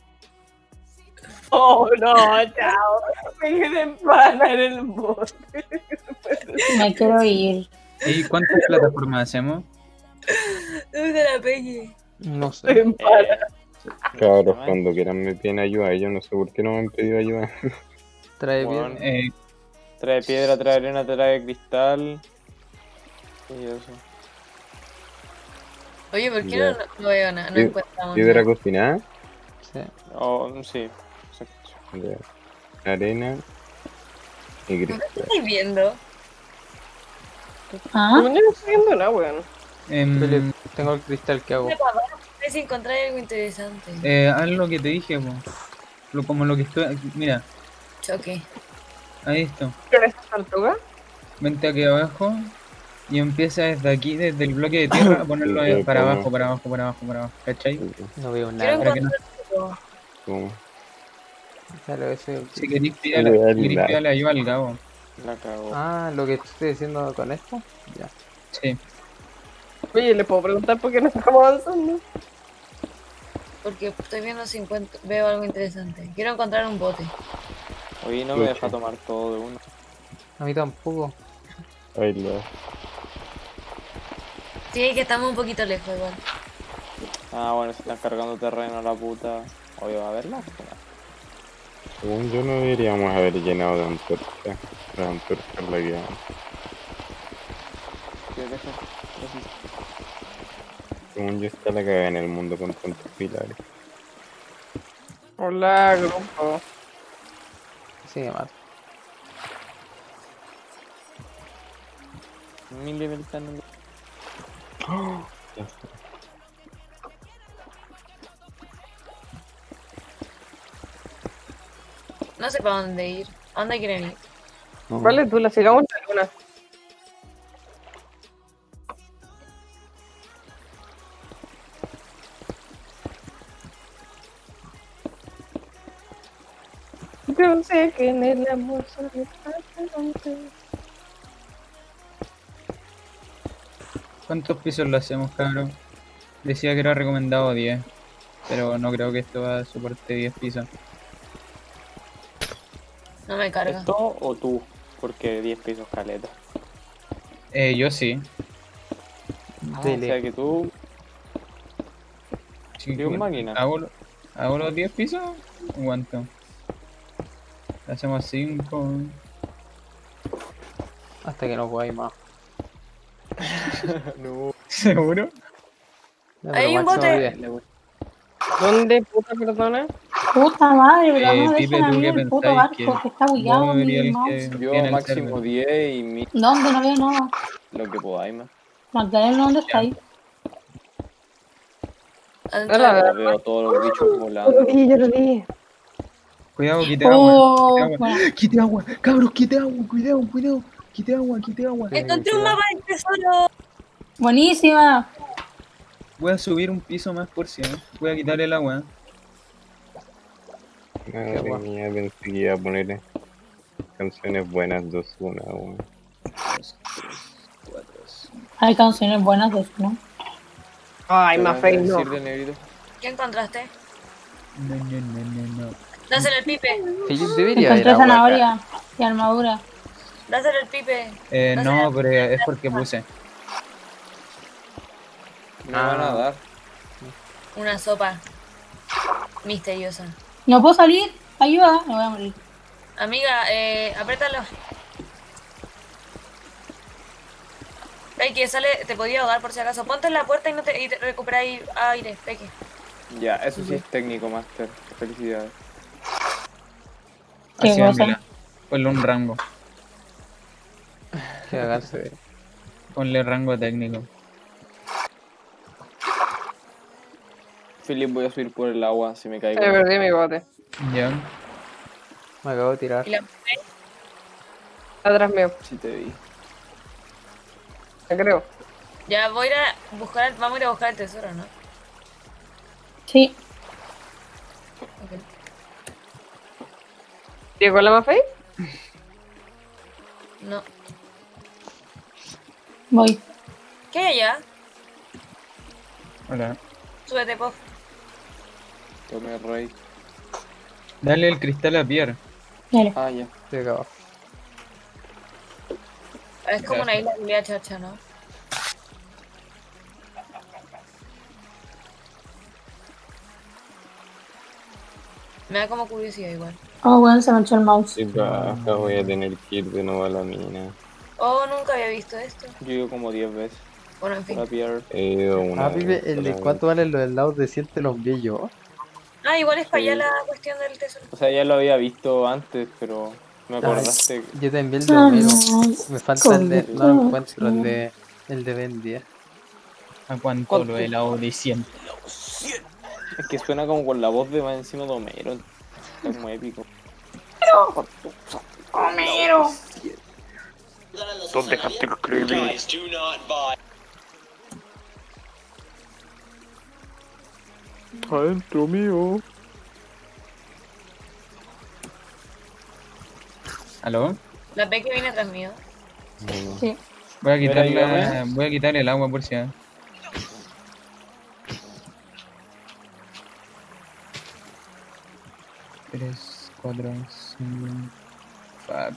Oh, no, chao. Me quedé en pana en el bote. Me quiero ir. ¿Y cuántas plataformas hacemos? ¿Dónde está la Peque? No Estoy sé. en pana. Cabros, cuando quieran me piden ayuda. Ellos no sé por qué no me han pedido ayuda. Trae Bueno. piedra. Eh, Trae piedra, trae arena, trae cristal. Y eso. Oye, ¿por qué Ya. no, no veo nada? No Pie- encontramos Piedra nada. cocinada, Sí. Oh, sí. Exacto. ya, arena y ¿Qué cristal. estáis viendo? ¿Ah? Yo no estoy viendo nada, weón. em, Pele- Tengo el cristal que hago. Mira para abajo, a ver si encontráis algo interesante. eh, haz lo que te dije, po. Lo, como lo que estoy. Mira, Choque. ahí está. ¿Quieres esa tortuga? Vente aquí abajo y empieza desde aquí, desde el bloque de tierra, a ponerlo Sí, para toma. abajo, para abajo, para abajo, para abajo. ¿Cachai? No veo Quiero nada. para que no- encontrar algo. Como- Sale ese- Si queréis pillarle, Voy a si queréis dar. pillarle ayuda al Gabo. La cago. Ah, lo que estoy diciendo con esto. Ya. Sí. Oye, ¿le puedo preguntar por qué no estamos avanzando? Porque estoy viendo si encuentro, veo algo interesante. Quiero encontrar un bote. Oye, no me Pucha. deja tomar todo de uno. A mí tampoco. Ay, la. Sí, que estamos un poquito lejos igual. Ah, bueno, se están cargando terreno la puta. Oye, va a verla. Según yo no deberíamos haber llenado de antorcha. La antorcha es la que... Según yo está la cagada en el mundo con tantos pilares. Hola, grupo. Sí, me mato. Mi nivel tan... Ya está. No sé para dónde ir. ¿A dónde quieren ir? No. Vale, tú la sigamos la luna. Yo sé que en el amor solo falta. ¿Cuántos pisos lo hacemos, cabrón? Decía que era recomendado diez, pero no creo que esto va a soporte diez pisos. No me carga. ¿Esto o tú? Porque diez pisos caleta. Eh, yo sí. Ah, o Dele. sea que tú... Sí, ¿Y un bueno, máquina? ¿Hago, lo- hago los diez pisos? ¿Cuánto? Hacemos cinco. Hasta que no podáis más. No. ¿Seguro? Ya, Hay pero un máximo bote. diez, le voy. ¿Dónde, puta perdona? Puta madre, pero Eh, no Pipe, dejan a ¿tú mí qué el puto pensáis barco que que está bugueado vos mi deberías el mouse. que Yo tiene el máximo server? diez y mi... ¿Dónde? No veo nada. Lo que podáis más. Magdalena, ¿dónde está ahí? Adentro Hola, de- Ya veo todos los bichos volando. Yo lo vi. Cuidado, quite agua. Oh, Quite agua. bueno. Quite agua. Cabros, quite agua. Cuidado, cuidado. Quite agua, quite agua. ¡Encontré un mapa del tesoro! Buenísima. Voy a subir un piso más por si, ¿eh? Voy a quitar el agua. Madre guapo. mía, pensé que iba a poner canciones buenas, dos, una, una. Dos, tres, cuatro, cinco. Hay canciones buenas de eso, ¿no? Ay, ¿Qué más vas a fake, no. decir de negrito? ¿Qué encontraste? No, no, no, no, no. Dáselo el pipe. Philip debería ir Encontré a agua acá. zanahoria y armadura. Dáselo el pipe. Eh, No no, sé. pero es porque puse. Me van a Ah. dar. Una sopa misteriosa. No puedo salir. Ayuda. Me voy a morir. Amiga, eh, apriétalo. Peque, sale, te podía ahogar por si acaso. Ponte en la puerta y no te, y te recuperáis aire, Peque. Ya, eso sí es técnico, Master. Felicidades. ¿Qué Así cosa? ándela. Ponle un rango. Que haganse ver. Ponle rango técnico. Philip, voy a subir por el agua si me Se caigo. me perdí mi bote. Ya. Me acabo de tirar. Y la Atrás mío. Si te vi. Te creo. Ya voy a ir a buscar, vamos a ir a buscar el tesoro, ¿no? Sí. Ok. ¿Llegó la más fake? No. Voy. ¿Qué hay allá? Hola. Súbete, Pop. Tomé rey. Dale el cristal a Pierre. Dale. Ah, ya. Estoy acá abajo. Es como una isla culia chacha, ¿no? Me da como curiosidad igual. Oh, bueno, se me echó el mouse. Sí, baja, voy a tener que ir de nuevo a la mina. Oh, nunca había visto esto. Yo he ido como diez veces. Bueno, en fin. Para Pierre. He ido una Ah, Pipe, vez el de solamente. cuánto valen los helados de siete los envié yo. Ah, igual es para allá Sí. la cuestión del tesoro. O sea, ya lo había visto antes, pero me acordaste. Yo te envié el de Ah, Homero. no. Me falta el de. No lo Con- encuentro, el de. El de Ben diez. ¿A cuánto ¿Cuánto? lo helado de cien? Es que suena como con la voz de más encima de Homero. Es como épico. Homero. ¿Dónde dejaste que escribí? Guys, do not buy. Adentro mío. ¿Aló? La Peque viene atrás mío. Bueno, Sí. Voy a quitar Mira, la- ayúdame. voy a quitar el agua por si. tres, cuatro, cinco. Fuck.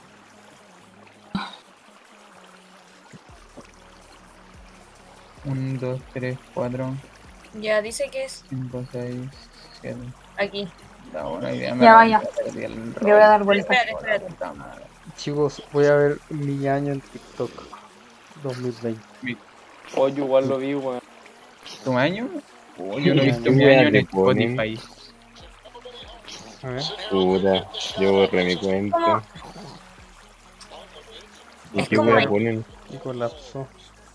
uno, dos, tres, cuatro, Ya dice que es cinco, seis, siete. aquí. Está buena idea. Ya vaya. Perdí el Yo voy a dar Pero vueltas. espérate, espérate. puta madre. Chicos, voy a ver mi año en TikTok dos mil veinte. Oye, igual lo vi, weón. ¿Tu año? Oh, yo no he Mi visto año. mi año en Le ponen. Spotify. A ver. Puta, yo borré mi cuenta. ¿Y Es qué como wea ahí. ponen? Y colapsó.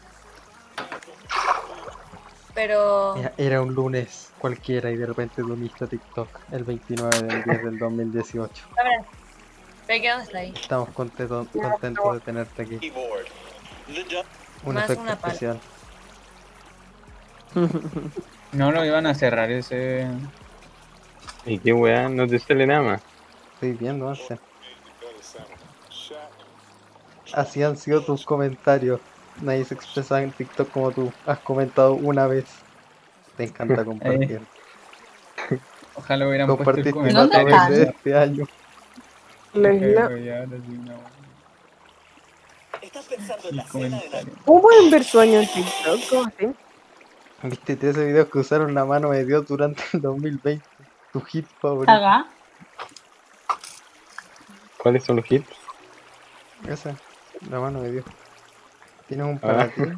Pero Era, era un lunes cualquiera y de repente te uniste a TikTok el veintinueve del diez del dos mil dieciocho. a ver, ve que dónde está ahí. Estamos contentos, contentos de tenerte aquí. Keyboard. The job. Un Más efecto una pala. especial. No lo iban a cerrar ese. ¿Y qué wea? No te sale nada más. Estoy viendo, Arce. Así han sido tus comentarios. Nadie se expresa en TikTok como tú. Has comentado una vez. Te encanta compartir. Ojalá hubieran puesto el Compartiste ¿Dónde cuatro comentario. están? veces este año. Les la- Ok, ya, ahora sí, no. Estás pensando en la El cena de comentario. ¿Cómo pueden ver su año en TikTok? ¿Cómo así? ¿Viste trece videos que usaron la mano de Dios durante el dos mil veinte? Tu hit favorito. Acá. ¿Cuáles son los hits? Esa, la mano de Dios. ¿Tienes un Ah. para ti?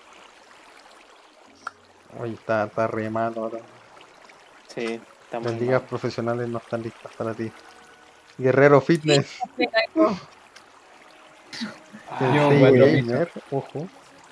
Oye, está, está re malo ahora. Sí, está muy Las ligas mal. profesionales no están listas para ti. Guerrero Fitness. Me caigo. Yo, Sensei cuatro Gamer. Ojo.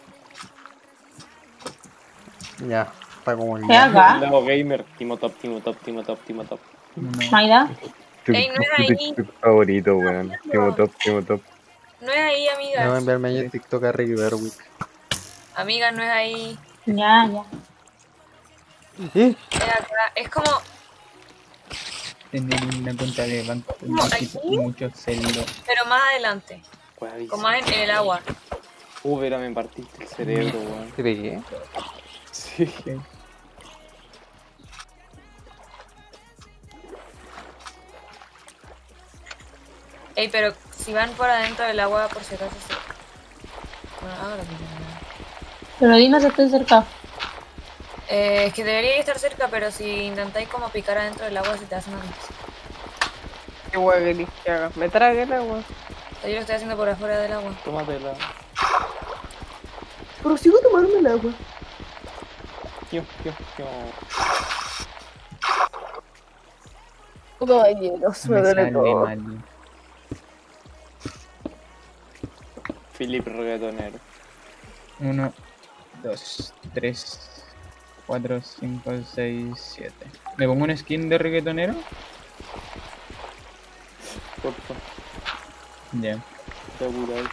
Ya, está como el ¿Qué acá? Lego Gamer, Timo Top, Timo Top, Timo Top, Timo Top. No. Maida. Tu, Ey, no es tu ahí. TikTok favorito, weón. Timo top, timo top. No es ahí, Me voy a amigas. enviarme ahí en TikTok a Ricky Berwick. Amigas, no es ahí. Ya, ya. ¿Eh? Es acá. Es como. Tener una cuenta de banco con No, muchos- aquí. muchos seguidores. Pero más adelante. Pues Como más en, en el agua. Uh, Vera, me partiste el cerebro, weón. ¿Te pegué? Sí. Ey, pero si van por adentro del agua, por si acaso se. Bueno, ahora sí. Pero dime si estoy cerca. Eh, es que debería estar cerca, pero si intentáis como picar adentro del agua, se te hace más difícil. ¿Qué hueá querés que haga? ¿Me trague el agua? Yo lo estoy haciendo por afuera del agua. Tómatela. Pero sigo tomando el agua. Yo, yo, yo. Caballeros, me Me duele sale todo. mal. Philip reggaetonero. Uno, dos, tres, cuatro, cinco, seis, siete. ¿Me pongo un skin de reggaetonero? Porfa, Ya, te apuráis.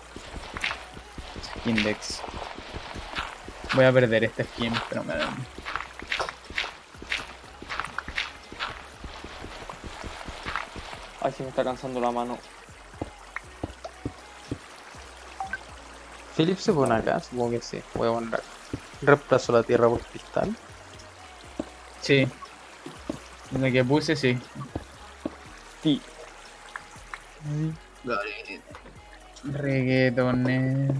skin Dex. Voy a perder esta skin, pero me da. Ay, se me está cansando la mano. Philip se pone acá, supongo que sí. Voy a poner acá. Reemplazo la tierra por cristal. Sí. Lo que puse, sí. Sí. Reggaetonero.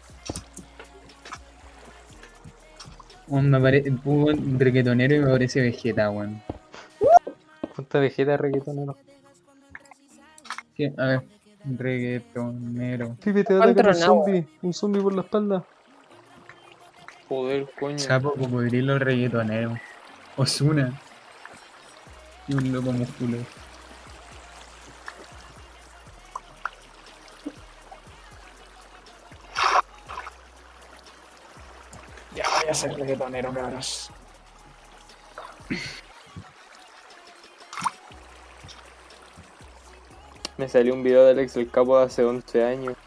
Weón, me aparece un reggaetonero y me parece Vegeta, weón. Ponte Vegeta reggaetonero. Sí, a ver. Reggaetonero. Pipe, te va a Juan atacar un Tronado. zombie. Un zombie por la espalda. Joder, coño. Sapo, cocodrilo, reggaetonero. Ozuna. Y un loco musculoso. Ya voy a ser reggaetonero, cabros. Me salió un video de Alex el Capo de hace once años.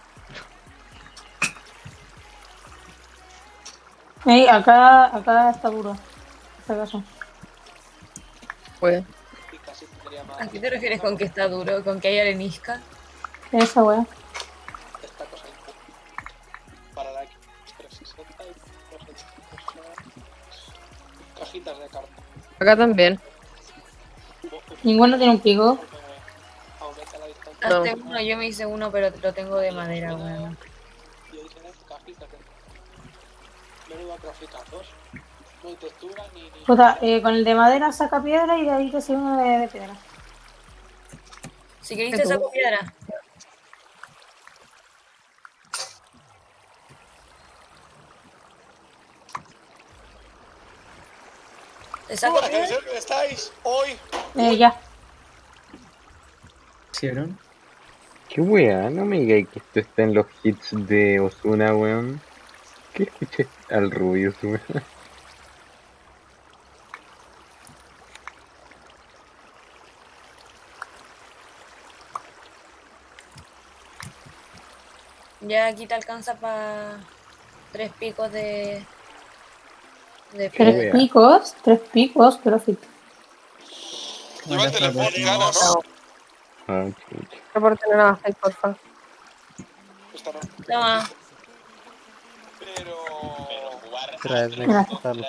Ey, acá, acá está duro. Por acaso. Puede. Casi tendría más ¿A qué te refieres con que está duro? ¿Con que hay arenisca? Esa wea. esta cosa ahí. Para la trescientos sesenta y cajitas de carta. Acá también. Ninguno tiene un pico. Aumenta la distancia. No. Hazte uno, yo me hice uno, pero lo tengo de madera, weón. Y ahí tienes cajitas. Menuda graficador. No hay textura ni... ni... Puta, eh, con el de madera saca piedra y de ahí te sigue uno de, de piedra. Si queréis te saco piedra. ¿Te saco Hola, ¿qué piedra? dónde estáis? Hoy. Eh, ya. ¿Hicieron? Qué weá, no me digáis que esto está en los hits de Ozuna, weón. ¿Qué escuché al Rubius, weón? Ya aquí te alcanza para tres picos de... de Qué piedra. Tres wea. picos, tres picos, profit. Lleva el teléfono y gana, ¿no? Ah, chucha. No por tener nada más, porfa. Esta no. Toma. Pero... Traerme Mira. cristal.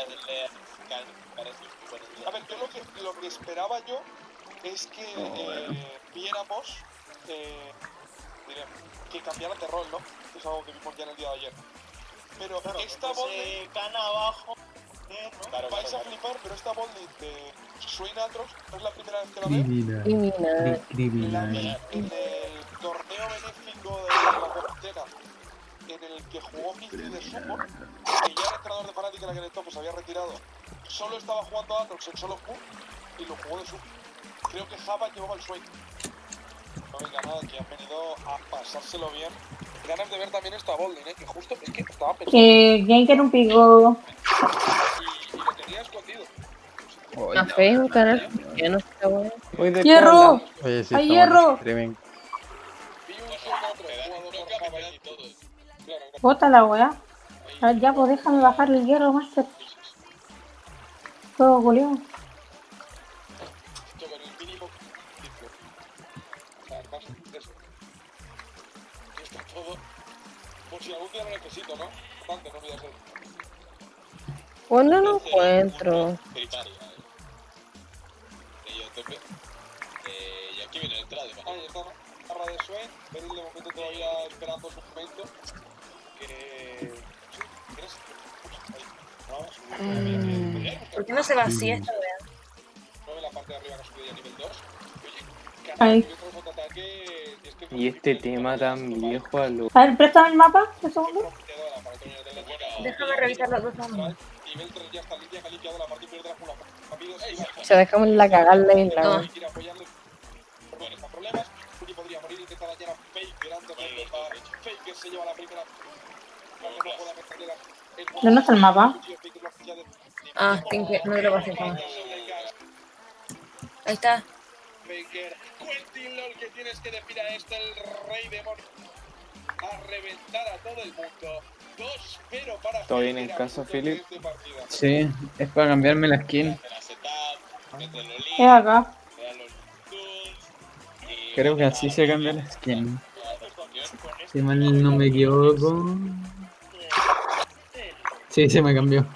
A ver, yo lo que, lo que esperaba yo es que eh, viéramos eh, diré, que cambiaran de rol, ¿no? Que es algo que vimos ya en el día de ayer. Pero esta Bolding... Cana abajo. Claro, vais a flipar, pero esta Bolding de Swing Atros no es la primera vez que la veo. Criminal. Criminal. Criminal. En el torneo benéfico de la cuarentena, en el que jugó Mickey de Sumo, que ya el entrenador de Fanática en aquel entonces se había retirado, solo estaba jugando a Atrox en solo Q y lo jugó de Sumo. Creo que Java llevaba el swing. No venga nada, que han venido a pasárselo bien. Ganas de ver también esta Bolding, ¿eh? Que justo es que estaba pensando Eh, ¿Quién quiere un pico? y, y lo tenía escondido. Más feo, un canal. Ya no está bueno. Voy de ¡Hierro! espalda. Oye, sí, ¡Hay estamos en hierro! streaming. Vi un swing otro jugado por Java y todo. Claro, no. Bota la weá. A ver, ya, pues déjame bajar el hierro, master. Todo goleado. Esto con el mínimo tipo. O sea, además, eso. Y está todo. Por si algún día lo necesito, ¿no? Bastante, no voy a ser. Pues no lo encuentro. Y aquí viene la entrada. Ahí está, ¿no? Barra de Swain. Beryl de momento todavía esperando su momento. Que. Sí, ¿quieres? Ahí. Vamos. ¿Por qué no se vacía esta weá? Mueve la parte de arriba que ha subido ya a nivel dos. Oye, Ahí. que otro contraataque, y es que- Y este tema tan viejo a lo... A ver, préstame el mapa, un segundo. Para que no tenga buena- Déjame revisar los dos nombres. Nivel tres ya está limpia, que ha limpiado la parte inferior de la cula. Amigos, O sea, dejamos la cagada en la isla, No. weón. ir apoyarle. Bueno, está problemas. Y podría morir, intenta dañar a Faker antes de que pa- Faker se lleva la primera. Para que no pueda meterle la- el- ¿Dónde está el mapa? Faker lo hacía de- Ah, tengo que... no te lo pasé, toma. Ahí está. Faker, Quentin LOL, que tienes que decir a este el rey demonio. A reventar a todo el mundo. dos cero para ¿Todo bien en Faker a casa, punto Philip? de partida. Sí, es para cambiarme la skin. Es acá. Creo que así se cambia la skin. Si mal no me equivoco. Sí, se me cambió.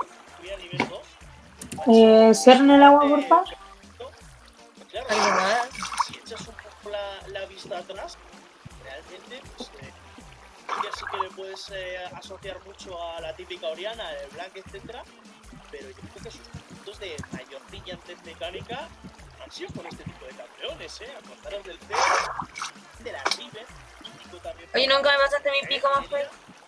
Eh, cierren el agua, por favor. Claro, Algo más. si echas un poco la, la vista atrás, realmente, pues, eh, ya sí que le puedes eh, asociar mucho a la típica Oriana, el Black, etcétera, pero yo creo que sus puntos de mayor brillantez mecánica han sido con este tipo de campeones, ¿eh? Acordaros del C, de la River, típico también. Oye, ¿nunca me pasaste mi pico más feo?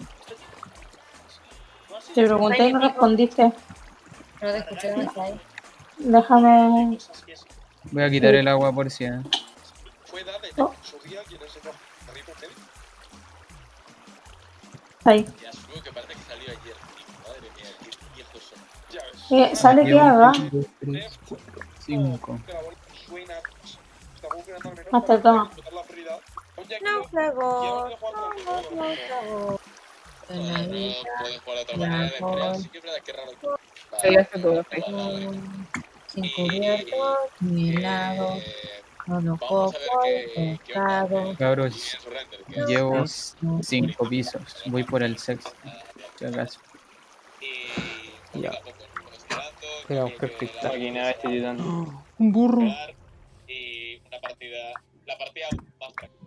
Te pregunté y no respondiste. No te escuché, ¿dónde está ahí? Déjame. Voy a quitar el agua por si. ¿eh? Fue Dade Oh. en su día quien enseñó a Ripper Heavy. Ahí. Ya supongo que parece que salió ayer. Madre mía, qué viejos son. Ya ves. Eh, sale que haga. dos, tres, cuatro, cinco. Que la bola suena. Está buscando al menos Hasta para toma. disputar la prioridad. Oye, aquí No no- fregó. ya no jugar tranquilo, No bueno. fregó. Puedes jugar de otra manera en Real. Sí que es verdad que es raro. Sí, ya se tuvo, sí. Sin cubierto, ni helado, monococo, pescado. Cabros, llevo cinco pisos. Voy por el sexto. Si acaso. Ya. Voy a buscar cristal. Máquina este titán. Un burro. Y una partida. La partida más tranquila.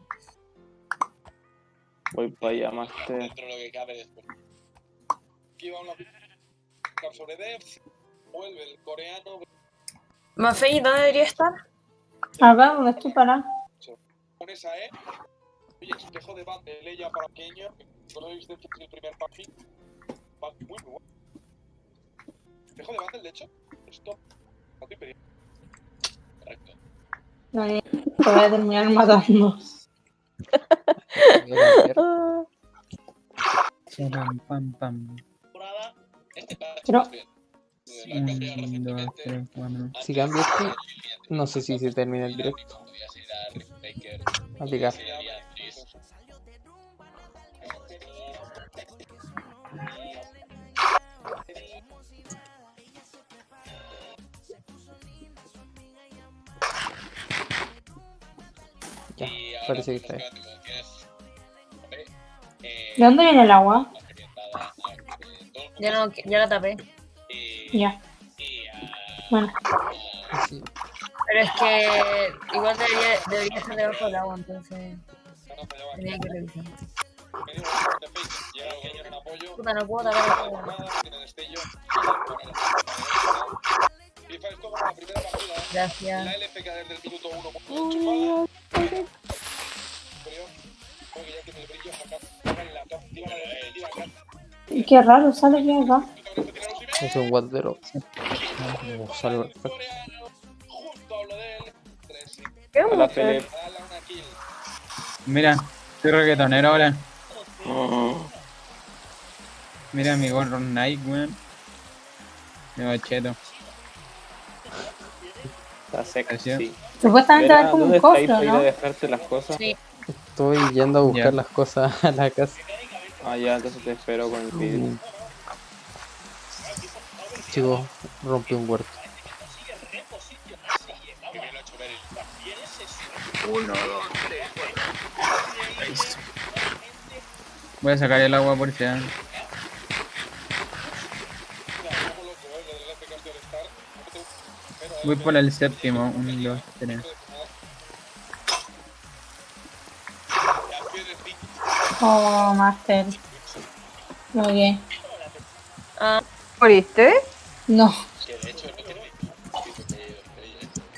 Voy para allá, Master. Dentro de lo que cabe después. Aquí va una pista sobre Depth. Vuelve el coreano. Mafei, ¿dónde debería estar? Acá donde estoy parada. Con esa E. Oye, espejo de Van de Leia para pequeño. Con la existencia es el primer papi. Papi muy muy bueno. Espejo de Van, de hecho. Esto. Papi pedí. Correcto. Vale, te voy a terminar matando. Voy a cambiar. Charam, pam, pam. Temporada. Este parche Pero- más bien. La han cambiado Un, dos, recientemente. tres, cuatro. Si cambio este, no sé si se termina el directo. Podrías ir a Rift Breaker. Aplicar. Podrías ir a Beatriz. Ya, Y ahora, parece que pues, está ahí. espérate, como tienes- Hombre, eh, ¿De dónde viene el agua? más orientada a que todo el mundo Ya, no, ya la tapé. y- Ya. y a- Bueno, Sí. Pero es que igual debería, debería estar debajo del agua, entonces no, no, pero ya va. tenía que revisar. Me digo, bueno, de Faker, llega el Kenyon en apoyo. Puta, no puedo tapar el agua. Nada, no tiene destello. FIFA es como la primera partida. Gracias. La L F K desde el minuto uno muy enchufada. Superior. Creo que ya tiene el brillo. Acá, acá en la cap, tira la de- tira acá. y qué raro, sale aquí acá. Es un guardero. Oh, sale perfecto. Coreano, justo hablo de él. Tres y ¿Qué A la vamos a Felipe. hacer? dale una kill. Mira, soy reggaetonero ahora. Oh, Mira mi gorro Nike, weón. Mi bacheto. está sexy. Supuestamente va a Verá, haber como ¿dónde un estáis cofre, para ir a ¿no? dejarte las cosas? Sí. Estoy yendo a buscar Ya. las cosas a la casa. Ah, ya, entonces te espero con el vídeo. Chicos, rompí un huerto. Que bien lo ha hecho Beryl. Voy a sacar el agua por si. Mira, como loco, ¿eh? Lo del L F K de All-Star. Pero, eh, Voy por el séptimo. Un, dos, tres. ya pierde el pick. Oh, Master. Muy bien. Ah, ¿Moriste? No. Que de hecho no tiene pick. Sí, sí, sí, sí, sí.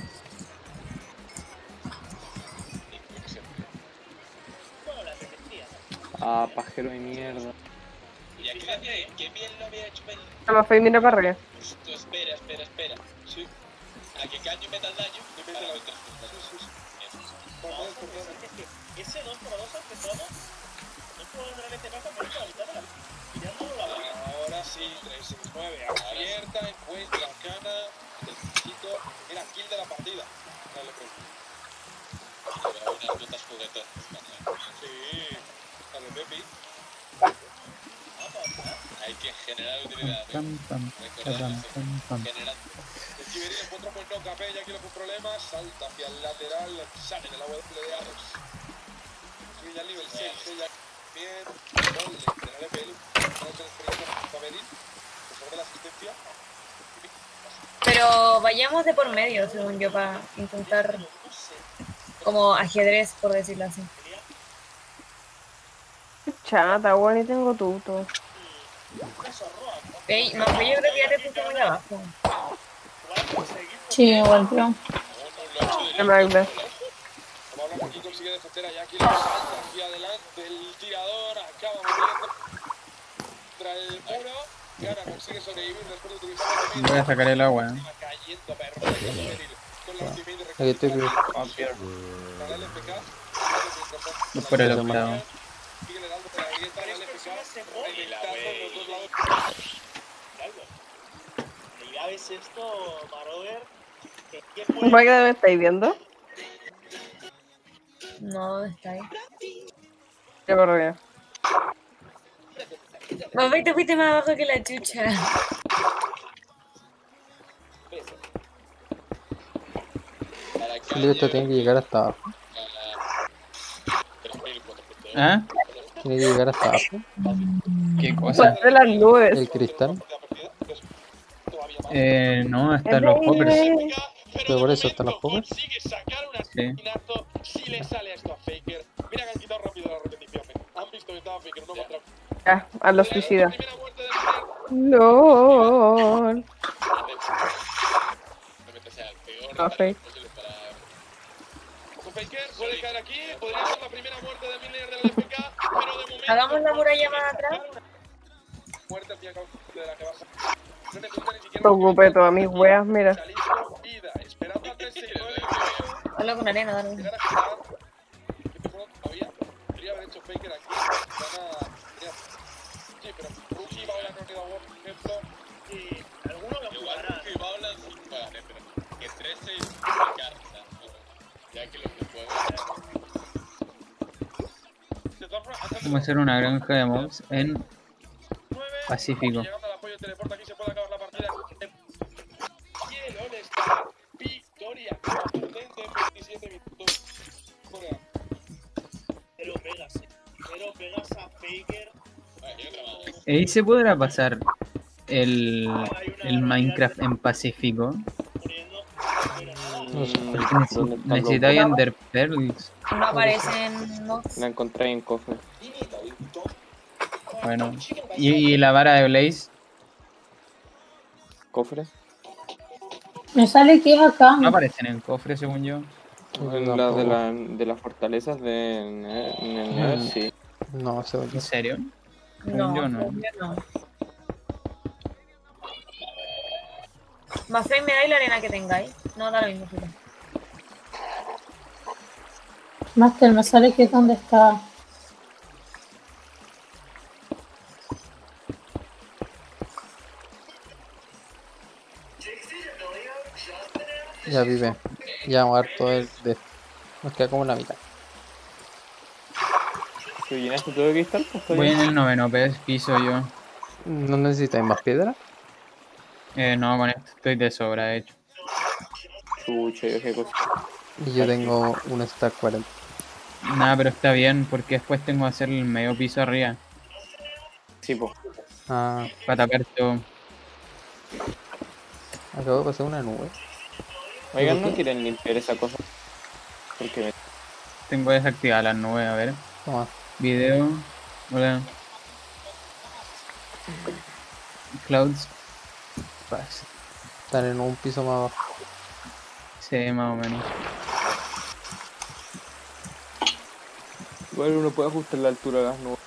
Ah, pajero de mierda. Y aquí la tiene, qué bien lo había hecho Beryl. La Mafei mira para arriba. Justo, espera, espera, espera. Sí. A que Caño meta el daño y mete la otra. Sí, sí, sí. Ese dos por dos empezamos. No puedo entrar en este mapa por la mitad de la. Mirándolo la boca. Ahora sí, tres seis nueve. Abierta, encuentra Cana. El chico. Mira, kill de la partida. Dale, pues. Pero unas putas juguetes. Sí. Dale, Pepi. Hay que generar utilidad. ¿eh? Pam, pam, charam, pam, pam. Generando. El Kiberi encuentra pues no capé, ya aquí no fue problema, salta hacia el lateral, sale de la W de Arros. Sube ya al nivel seis, ella bien, gol de la L P L, no se experiencia para Beryl, sobre la asistencia. pero vayamos de por medio, según yo, para intentar como ajedrez, por decirlo así. Chata, weón, y tengo tuto. Ey, Mafei, yo creo que ya te puse muy abajo. Sí, igual creo. La Magda. Como hablamos aquí, consigue defender a Jackie, lo salta hacia adelante, el tirador acaba muriendo contra el muro. Gana, consigue sobrevivir después de utilizar la Voy a sacar el agua. eh. cayendo perfecto Beryl con la ultimate de Aquí estoy. recuperación. Para el L F K, Voy por el octavo. sigue le dando por la grieta al L F K, reventando los dos lados. Y ya ves esto, Marover. ¿Qué, qué Magda, ¿me estáis viendo? No, ¿dónde está ahí? Ya por arriba. Mafei, te fuiste más abajo que la chucha. Felipe, esto tiene que llegar hasta abajo. ¿Ah? Tiene que llegar hasta abajo. ¿Qué cosa? De las nubes. El cristal. Todavía Eh, no, están los hoppers. Pero por eso están los hoppers. Consigue sacar un Sí. asesinato si le sale a esto a Faker. Mira que han quitado rápido la repetición. Han visto que estaba Faker uno contra uno. Ya, a los suicidas. Primera muerte del Miller. LOL. Realmente sea el peor Ah, ataque fake. posible para... Con Faker puede caer aquí. Podría ser la primera muerte de Miller de la L F K. Pero de momento... Hagamos la muralla más atrás. Muerte al fin y al cabo de la que baja. No necesita ni siquiera... Preocupé todas mis weas, mira. Salir con vida. Esperando a tres segundos. Habla con arena, dale. Llegar a girar. ¿Qué mejor todavía? Podría haber hecho Faker aquí. Gana... Sí, pero Rookie va a la Norte de War, por ejemplo. Y alguno lo jugará. Que va a hablar sin pagar, eh, pero que trece es carta. Ya que lo que puedo De todas formas, antes de Vamos a hacer una granja de mobs en nueve, Pacífico. llegando al apoyo teleporta, aquí se puede acabar la partida. Y el All-Star, victoria contundente en veintisiete minutos. Joder. Pero pegas, eh. Pero pegas a Faker. ¿Ahí se podrá pasar el, el Minecraft en Pacífico? Poniendo. Pero nada. No sé. Mm, Porque ¿dónde necesi- están los necesitáis bots? Ender Pearls. No aparecen mobs. La encontré en cofre. Bueno. ¿Y, y la vara de Blaze? ¿Cofre? Me sale que es acá. No aparecen en el cofre, según yo. En la de, la, de las fortalezas de Ne- en el Nether, Mm. sí. No, se ¿En serio? No, Yo no. yo no. Más fe me dais la arena que tengáis. No da lo mismo, fíjate. Master, me sale que es donde está. Ya vive. Ya vamos a dar todo el de. Nos queda como la mitad. ¿Tú llenaste todo de cristal? Pues está Voy bien. en el noveno pe- piso yo. ¿No necesitáis más piedra? Eh, no, con esto estoy de sobra, de hecho. Chucha, yo qué cosa. Y yo tengo un stack cuarenta. Nada, pero está bien, porque después tengo que hacer el medio piso arriba. Sí, pues. Ah, Para tapar todo. acabo de pasar una nube. Oigan, ¿Por ¿no qué? quieren limpiar esa cosa? Porque me... Tengo desactivadas las nubes, a ver. Toma. Video. Hola. Clouds. Paz. Están en un piso más abajo. Sí, más o menos. Igual uno puede ajustar la altura de las nubes.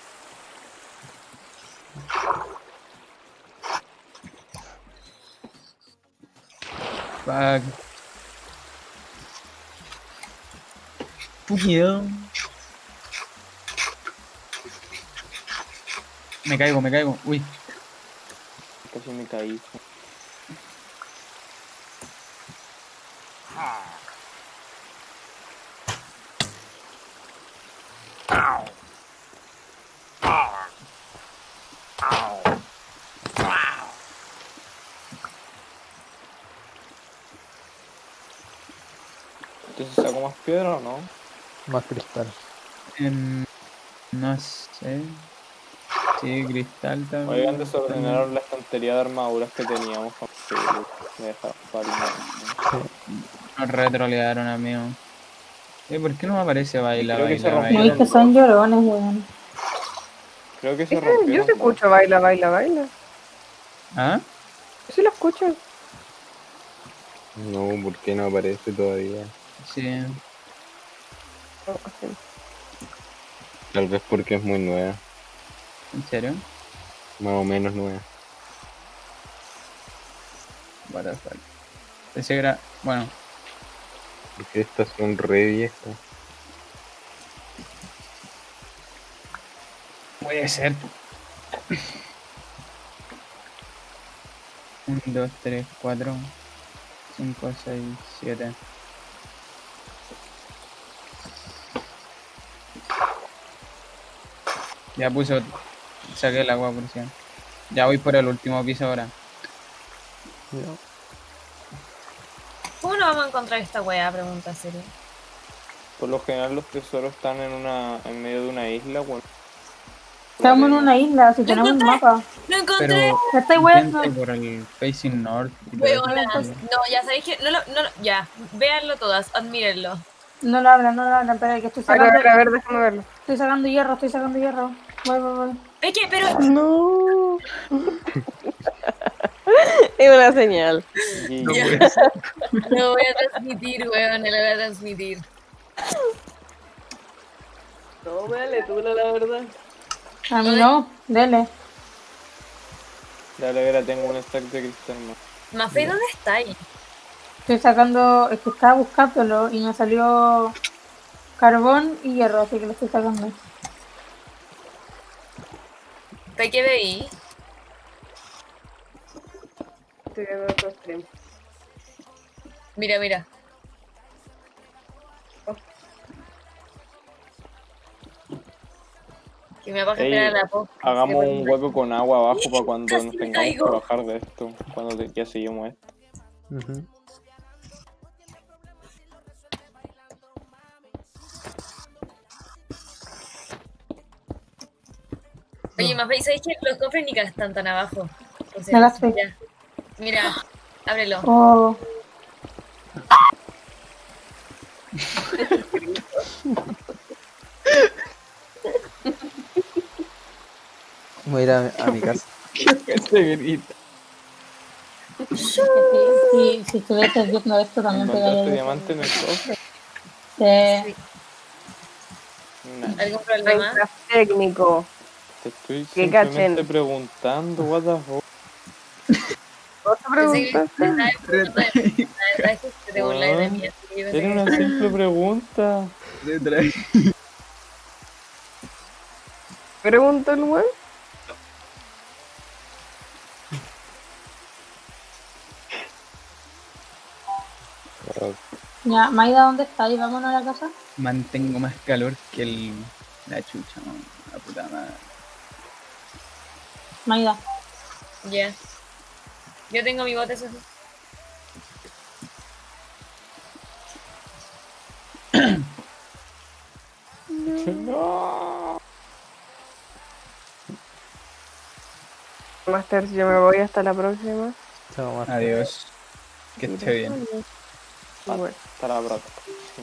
Fuck. Fuck you. Me caigo, me caigo. Uy. Casi me caí. Entonces saco más piedra o no? Más cristal. Em, no sé. Sí, cristal también. Oigan, desordenaron la estantería de armaduras que teníamos. Me dejaron palmar. Nos retrolearon, amigo. Eh, ¿por qué no me aparece baila, Creo que se baila, rompió. No, baila? es que son llorones, weón. Creo que se Ese- rompió. Yo te escucho, baila, baila, baila. ¿Ah? Yo sí lo escucho. No, ¿por qué no aparece todavía? Sí. Tal vez porque es muy nueva. ¿En serio? Más o menos nueva. What the fuck. Pensé que era... Bueno. Porque estas son re viejas. Puede ser. uno, dos, tres, cuatro, cinco, seis, siete. Ya puse... Saqué el agua por si. Ya voy por el último piso ahora. Ya. ¿Cómo no vamos a encontrar esta weá? Pregunta seria. Por lo general los tesoros están en una en medio de una isla, bueno. Estamos en una isla, si tenemos un mapa. ¡Lo encontré! Pero ¿Me estáis weando? intente por el facing north. y por eso. Weona. No, ya sabéis que. No, lo- no, lo- ya. Véanlo todas, admírenlo. No lo hablan, no lo hablan, espera que estoy A ver, a sacando. ver, a ver, déjame verlo. Estoy sacando hierro, estoy sacando hierro. Voy, voy, voy. Es que, pero. No. Es una señal. Y- No Ya. puede ser. Lo voy a transmitir, weón, lo voy a transmitir. No, dale tú, la verdad. A mí no, dele. Dale, vera, tengo un stack de cristal más. Mafei, ¿dónde está ahí? Estoy sacando, es que estaba buscándolo y me salió carbón y hierro, así que lo estoy sacando. ¿Pe qué veí? Estoy viendo otro stream. Mira, mira. Que me baja a Ey, esperar a la pop. Hagamos un hueco con agua abajo para cuando Casi nos me tengamos que caigo. bajar de esto. Cuando te- ya seguimos esto. Ujú. Oye, Mafei, ¿sabes que los cofres ni están tan abajo? O sea, Me las estoy. ya. Mira, ábrelo. Oh, Voy a ir a, a mi casa. Ese grita. si, si, si estuvieses viendo esto también ¿Encontraste pegaría. diamante en el cofre? Sí. Nah, ¿Algún problema? Minecraft técnico. te estoy Que simplemente cachen. preguntando, what the fuck. Otra pregunta. La verdad es que te burlas de mí. así que yo pensé Era que- una simple pregunta. Pregunta el weón. Ya, Maida, ¿dónde está? ¿Y vámonos a la casa? Mantengo más calor que el. La chucha, no, la puta madre. Maida. Ya. Yo tengo mi bote, eso sí. No. Master, yo me voy hasta la próxima. Chao, Marta. Adiós. Que esté bien. Bueno. Hasta la próxima.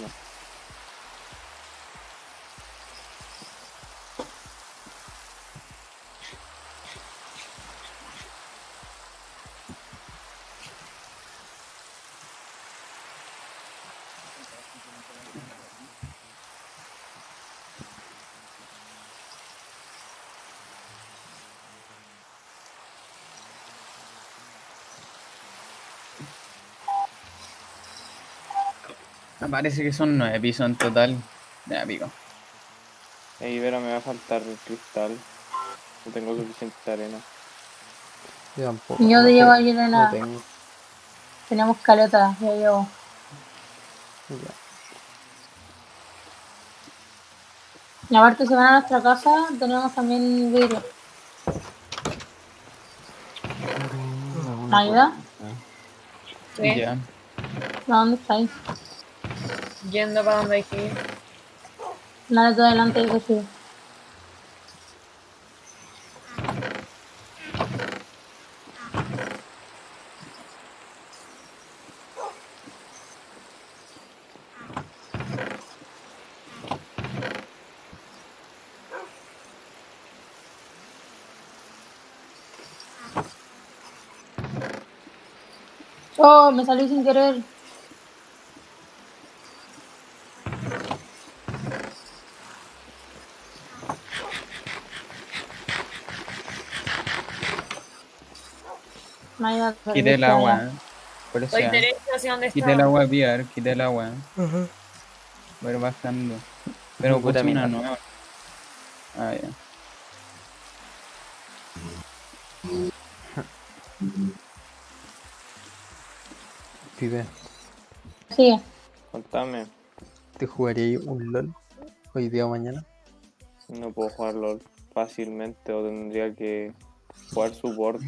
Me parece que son nueve pisos en total. Ya, pico. Ey, Vera, me va a faltar el cristal. No tengo suficiente arena. Yo tampoco. Yo no te llevo tengo- ahí en No la. tengo. Tenemos caleta, ya llevo. Ya. Y aparte, si van a nuestra casa, tenemos también vidrio. ¿Maida? ¿Qué? Ya. ¿Dónde estáis? Yendo para donde hay que ir. Nada de adelante, yo sí. Oh, me salí sin querer. Maida, Quité el agua. ¿eh? Por eso. Estoy derecho hacia donde Quité el está. agua, Pierre. Quité el agua. Voy a ir bajando. Pero Mi puta puse una mina. nueva. Ah, ya. Pibe, Sigue. Contame. ¿te jugaría un LOL hoy día o mañana? No puedo jugar LOL fácilmente o tendría que jugar support.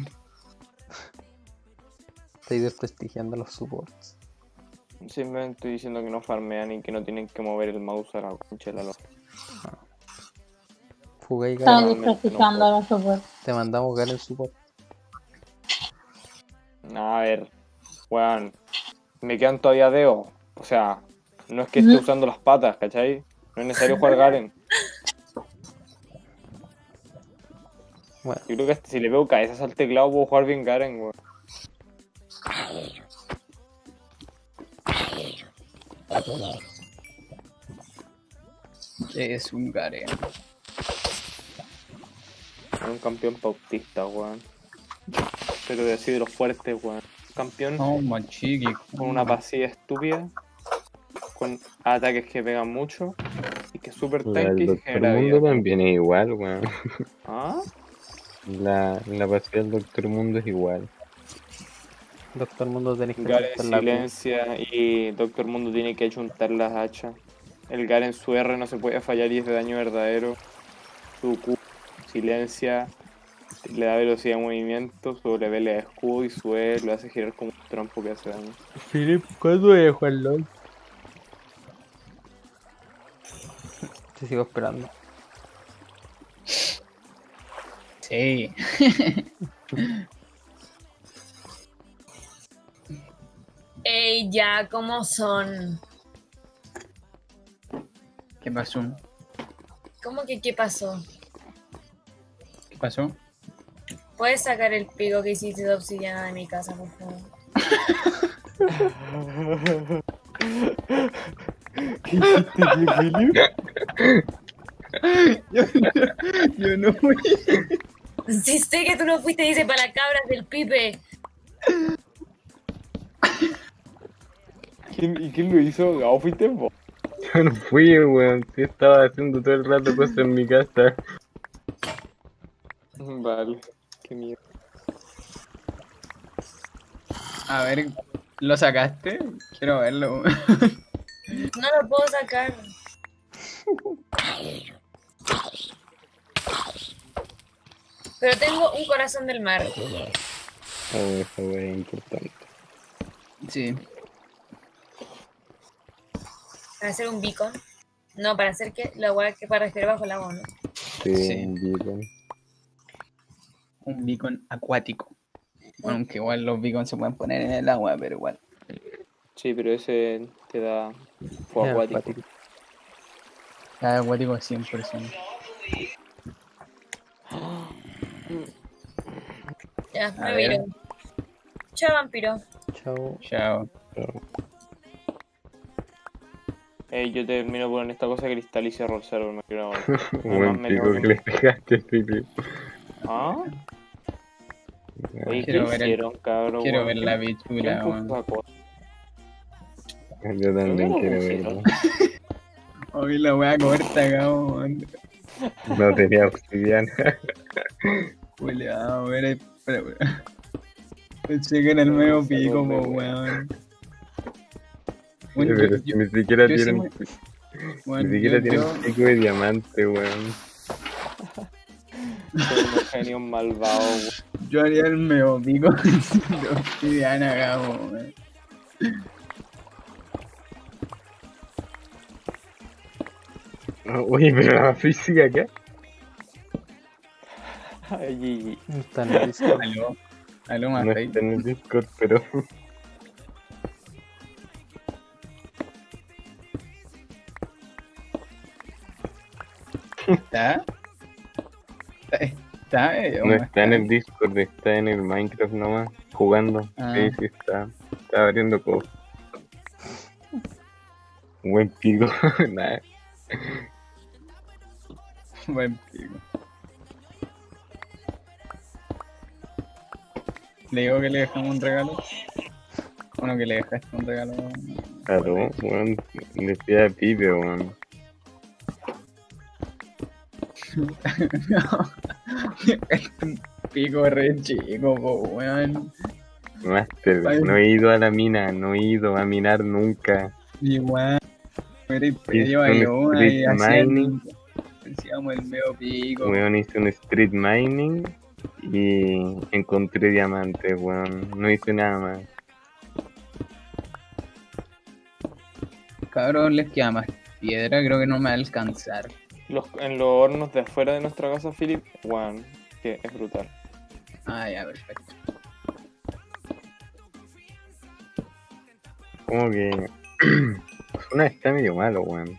Estoy desprestigiando los supports. Simplemente estoy diciendo que no farmean y que no tienen que mover el mouse a la concha de la loca. jugáis Estaba Garen, desprestigiando a los support. te mandamos Garen support. No, a ver, weón, me quedan todavía dedos. O sea, no es que esté Ujú. usando las patas, ¿cachai? No es necesario jugar Garen. Bueno, Yo creo que hasta si le veo cabezas al teclado puedo jugar bien Garen, weón. Es un Garen. Es un campeón pautista, weón. Pero de así de los fuertes, weón. Campeón Oh, machiqui. con una pasiva estúpida, con ataques que pegan mucho y que es súper La tanky del y se Doctor genera Mundo vida. también es igual, weón. ¿Ah? La, la pasiva del Doctor Mundo es igual. Doctor Mundo tenéis que Garen aceptar la Q. silencia y Doctor Mundo tiene que achuntar las hachas. El Garen su R no se puede fallar y es de daño verdadero. Su Q silencia, le da velocidad de movimiento, su W le da escudo y su E lo hace girar como un trompo que hace daño. Philip, ¿cuándo voy a jugar LOL? Te sigo esperando. Sí. Ey, ya, ¿cómo son? ¿Qué pasó? ¿Cómo que qué pasó? ¿Qué pasó? ¿Puedes sacar el pico que hiciste de obsidiana de mi casa, por favor? ¿Qué hiciste, Philip? yo, yo no fui. Sí sé que tú no fuiste, dice, para las cabras del Pipe. ¿Quién, ¿Y quién lo hizo? ¿Gao fuiste vos? Yo no fui, weón. Sí estaba haciendo todo el rato cosas en mi casa. Vale, qué mierda. A ver, ¿lo sacaste? Quiero verlo. No lo puedo sacar. Pero tengo un corazón del mar. Oh, esa weá es importante. Sí. Para hacer un beacon. No, para hacer que la hueá que para respirar bajo el agua, ¿no? Sí, Sí. un beacon. Un beacon acuático. Bueno, aunque igual los beacons se pueden poner en el agua, pero igual. Sí, pero ese te da fuego Ya, acuático. acuático. Cada acuático es cien por ciento. Ya, A me ver. viro. Chao, vampiro. Chao. Chao. Ey, yo termino por esta cosa de cristal y cierro el server, me quiero ahora. Buen me pico tengo que que- le pegaste, Philip. ¿Ah? Oye, ¿qué Quiero ver el- hicieron, cabrón? Quiero weón? ver la ¿Quién- bichula, ¿Quién puso weón. esa cosa? Yo también ¿Dónde quiero lo verlo. Hoy la wea corta, cabrón. No tenía obsidiana. Culeado, ver, espera, weón. Pensé que en el medio pico, po, weón. Sí, Weón, pero yo- si ni siquiera yo sí tienen, me- ni weón, siquiera yo- tienen yo- pico de diamante, weón. Son unos genios malvados, weón. Yo haría el medio pico de obsidiana, cabrón, weón. No, oye, pero la física acá. Ay, Está en el Discord. Aló, aló, No Matei. está en el Discord, pero. ¿Está? ¿Está? ¿Está? Eh, No está en el Discord, está en el Minecraft nomás, jugando. Ah. Sí, sí está. Está abriendo cosas. Buen pico. Nada. Buen pico. Le digo que le dejamos un regalo. Bueno, que le dejaste un regalo. Claro, weón. Decía Pipe, weón. No. Dejaste un pico re chico, po, weón. Master, Ay. no he ido a la mina, no he ido a minar nunca. Igual. Era Hice imperio un ahí, ahí street hacían. mining. Hacíamos el medio pico. Weón, hice un street mining y encontré diamantes, weón. No hice nada más. Cabrón, les queda más piedra, creo que no me va a alcanzar. los, en los hornos de afuera de nuestra casa, Philip, weón, que es brutal. Ah, ya, perfecto. Como que Osuna está medio malo, weón.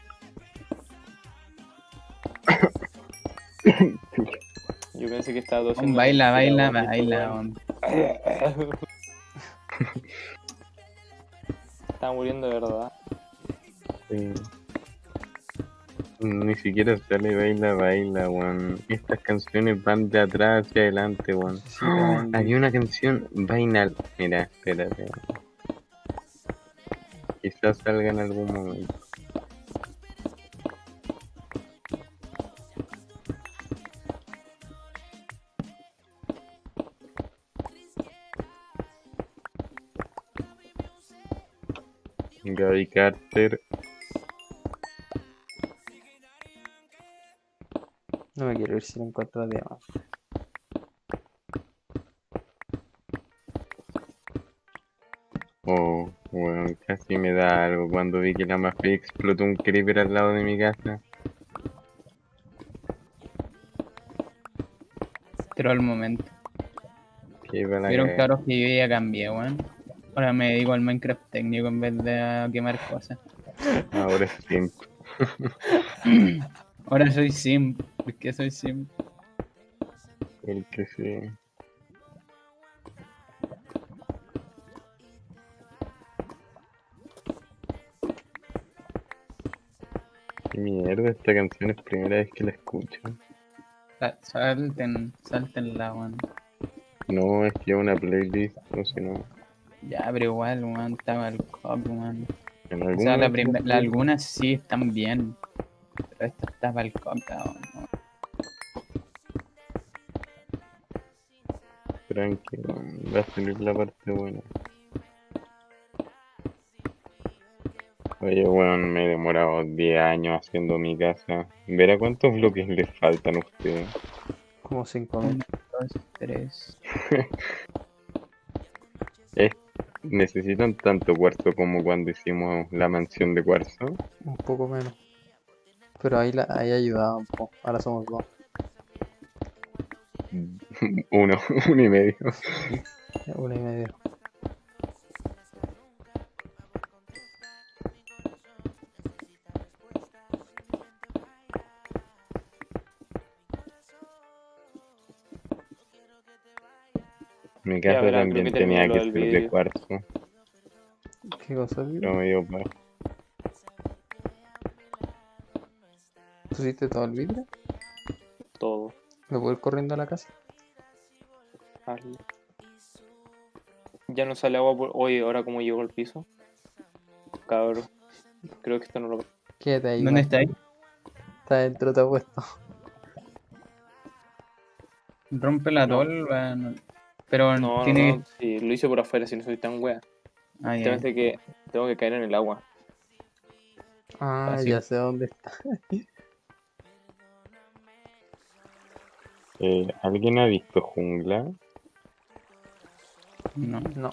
Yo pensé que estaba On, tosiendo. baila, baila, weón, baila, on. Estaba muriendo de verdad. Sí. Ni siquiera sale baila, baila, weón. Estas canciones van de atrás hacia adelante, weón. Sí, weón. Había una canción, vaina. Mira, espérate. Quizás salga en algún momento. Gaby Carter. No me quiero ir sin encontrar diamantes. Oh, weón, casi me da algo cuando vi que la Mafi explotó un creeper al lado de mi casa. Pero al momento. Que iba a la Vieron, cagada. claro, que yo ya cambié, weón. Ahora me dedico al Minecraft técnico en vez de a quemar cosas. Ahora es tiempo. Ahora soy sim. ¿Por qué soy sim? Porque sí. Qué mierda, esta canción es primera vez que la escucho. Sa- Salten, saltenla, weón. No, es que es una playlist, no sé, no. Ya, pero igual, weón, estaba el cock, weón. En O algún sea, la momento prim- la la- algunas sí están bien. Pero esta estaba el cock, weón. tranqui, weón, va a salir la parte buena. Oye, weón, me he demorado diez años haciendo mi casa. Verá cuántos bloques les faltan a ustedes. Como cinco mil. Uno, dos, tres. Es- ¿Necesitan tanto cuarzo como cuando hicimos la mansión de cuarzo? Un poco menos. Pero ahí, la, ahí ayudaba un poco. Ahora somos dos. Uno, uno y medio. Una y medio. Mi Ya casa verán, creo también que tenía terminó que lo del ser de vídeo. cuarzo, ¿Qué cosa, tío? pero me dio paja. ¿Tú hiciste todo el vidrio? Todo. ¿Me puedo ir corriendo a la casa? Hazlo. Ya no sale agua por... Oye, ahora cómo llegó al piso. Cabrón. Creo que esto no lo... Quédate ahí. ¿Dónde Marco. está ahí? Está dentro, te ha puesto. Rompe la No. tolva. no- Pero No, no, tiene no. Sí, lo hice por afuera, si no soy tan wea. que. Ah, ya. Simplemente que tengo que caer en el agua. Ah, Así. ya sé dónde está. Eh, ¿alguien ha visto Jungla? No. No.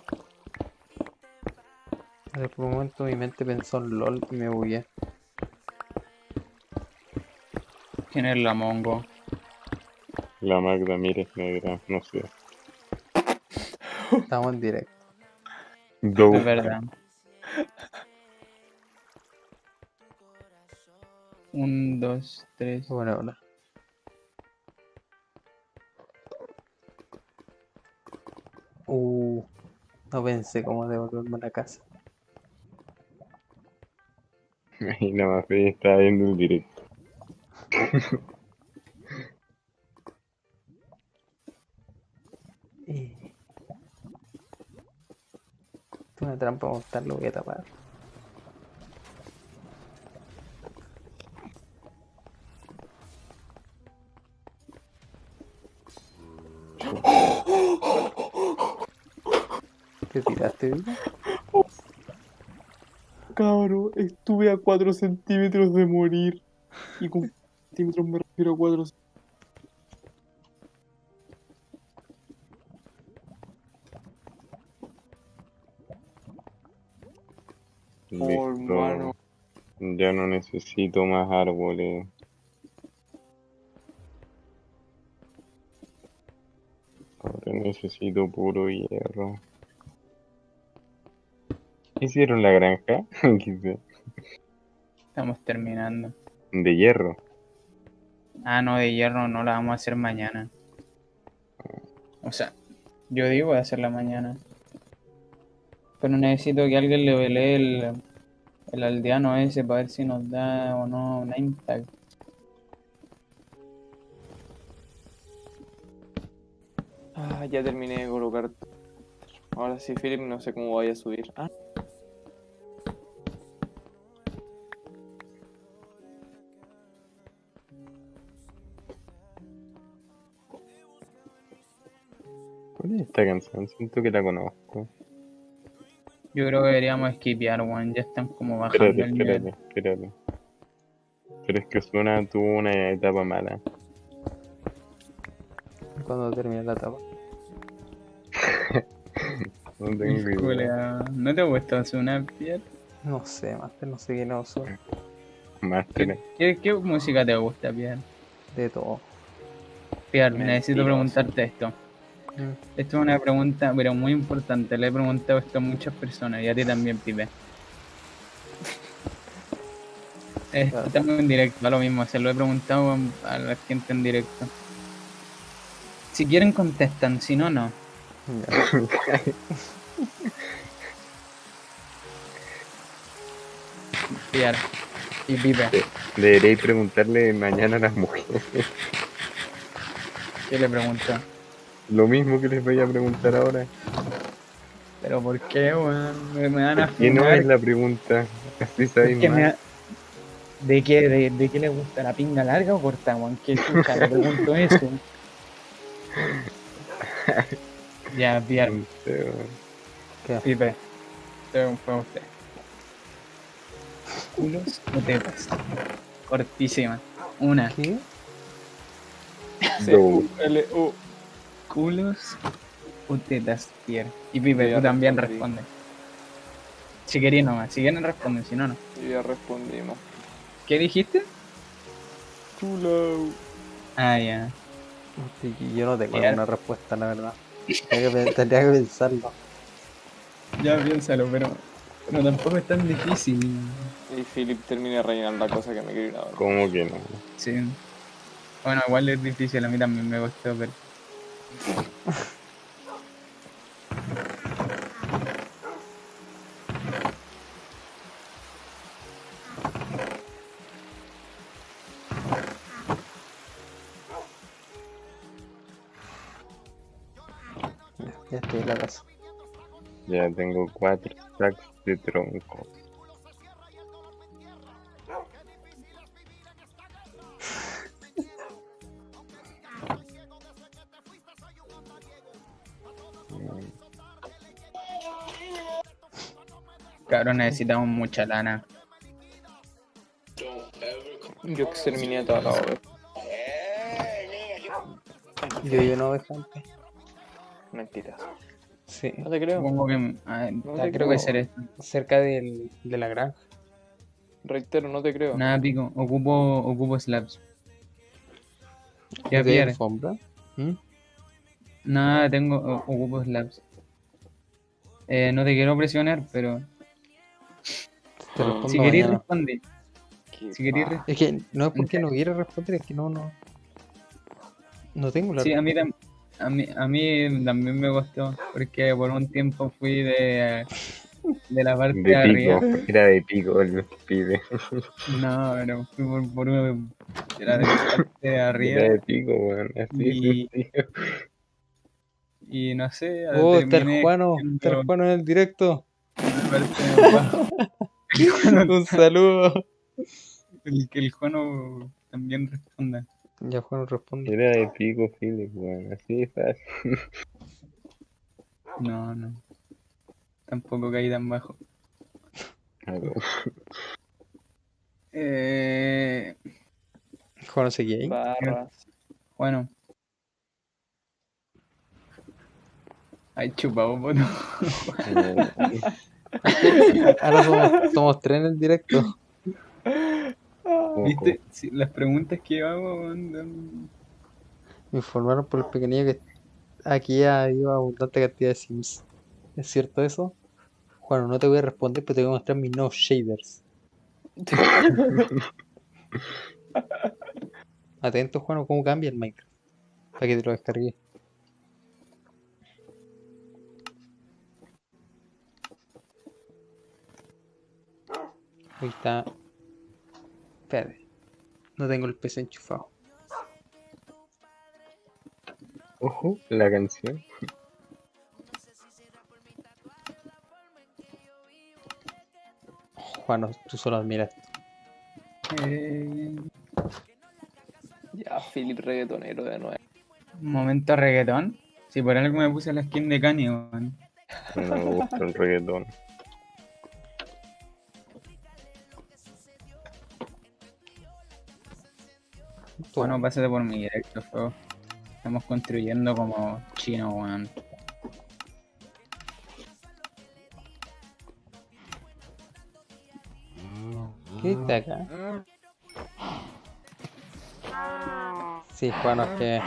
Pero por un momento mi mente pensó en LOL y me bugué. ¿Quién es la Mongo? La Magda Mírez negra, no sé. Estamos en directo. Dope. Es verdad. Un, dos, tres. Bueno, hola. Uh, no pensé cómo devolverme a la casa. Y la Mafi estaba viendo el directo. Eh, Esto es una trampa mortal, lo voy a tapar. ¿Te tiraste, Vito? Cabro, estuve a cuatro centímetros de morir. Y con centímetros me refiero a cuatro. Listo. hermano. Ya no necesito más árboles. Necesito puro hierro. ¿Hicieron la granja? Quise. Estamos terminando. De hierro. Ah, no, de hierro no la vamos a hacer mañana. O sea, yo digo de hacerla mañana. Pero necesito que alguien le velee el, el aldeano ese para ver si nos da o no name tag. Ah, ya terminé de colocar. Ahora sí, Philip, no sé cómo vaya a subir. Ah, ¿Cuál es esta canción? Siento que la conozco. Yo creo que deberíamos skipear, weón. Ya están como bajando Espérate, el nivel. espérate, espérate. Pero es que Ozuna tuvo una etapa mala. Cuando termine la etapa. No tengo idea. Culea, ¿no te gusta una piel? No sé, Master, no sé qué no soy. Master. ¿Qué, qué música te gusta, Pierre? De todo. Pierre, necesito Mentiroso. preguntarte esto. Mm. Esto es una pregunta, pero muy importante. Le he preguntado esto a muchas personas y a ti también, Pipe. Eh, Claro. Estamos en directo, a lo mismo. Se lo he preguntado a la gente en directo. Si quieren, contestan. Si no, no. Ya. Pierre y Pipe, Deberéis preguntarle mañana a las mujeres. ¿qué le preguntó? Lo mismo que les voy a preguntar ahora. ¿Pero por qué, weón? Me, me van a ¿Qué no funar. es la pregunta? Así Es sabéis que me más. da- ¿De qué, de, de qué le gusta? ¿La pinga larga o corta, weón? ¿Qué chucha? Le pregunto eso. Ya, Pierre, No sé, weón. ¿Qué? Pipe. Te fue a usted. ¿Culos o tetas? Cortísima. Una. ¿Qué? C No. U L U. ¿Culos o tetas, Pierre? Y Pipe, Ya tú también respondí. responde. Si queréis nomás, si quieren responden, si no, no. Y ya respondimos. ¿Qué dijiste? Chulo. Ah, ya. Sí, yo no tengo Ya. alguna respuesta, la verdad. Tendría que, pe- tendría que pensarlo. Ya piénsalo, pero, pero tampoco es tan difícil. Y Philip termina de rellenar la cosa que me quiero ir a dormir. ¿Cómo que no? Sí. Bueno, igual es difícil, a mí también me costó, pero... Ya, ya estoy en la casa. Ya tengo cuatro stacks de tronco. Mm, Cabrón, necesitamos mucha lana. Yo exterminé a toda la obra. Yo lleno de gente. Mentiras. Sí. No te creo. Supongo que... ah, No ah, te creo que creo. ser esto. Cerca del, de la granja. Reitero, no te creo. Nada, pico. Ocupo, ocupo slabs. Ya, ¿De Pierre. alfombra? ¿Mm? Nada, tengo... o- ocupo slabs. Eh, no te quiero presionar, pero... Te respondo Si queréis mañana. responder. Qué Si queréis pa- responder. Es que no es porque no quiera responder, es que no, no. No tengo la Sí, a mí, tam- a, mí, a mí también me costó, porque por un tiempo fui de, de la parte de De arriba. pico, era de pico el pibe. No, pero fui por, por una, era de la parte de Era arriba de pico, weón. Así Y- de sencillo. y no sé, Oh, está el terminé Juano, siendo está el Juano en el directo. la parte de abajo. El Juano- Un saludo. el, que el Juano también responda. Ya Juano responde. Era de pico, Philip, weón. Así de fácil. No, no. Tampoco caí tan bajo. Algo. Eh, Juano seguía ahí. Barras. bueno. Ay, chupado, poto. Ahora somos, somos tres en el directo. ¿Viste? Sí, las preguntas que yo hago, weón, dan- Me informaron por el pequeñillo que aquí ha habido abundante cantidad de Sims. ¿Es cierto eso? Juan, no te voy a responder, pero te voy a mostrar mis nuevos shaders. Atento, Juan, cómo cambia el Minecraft. Para que te lo descargué. Ahí está. Espérate. No tengo el P C enchufado. Ojo, la canción. Juan, no, tú solo admiras. Eh, Ya, Philip reggaetonero de nuevo. momento reggaetón. Si por algo me puse la skin de Kanye, weón. No me gusta el reggaetón. Bueno, pásate por mi directo, feo. Estamos construyendo como chino, weón. ¿Qué está acá? Sí, Juan, es que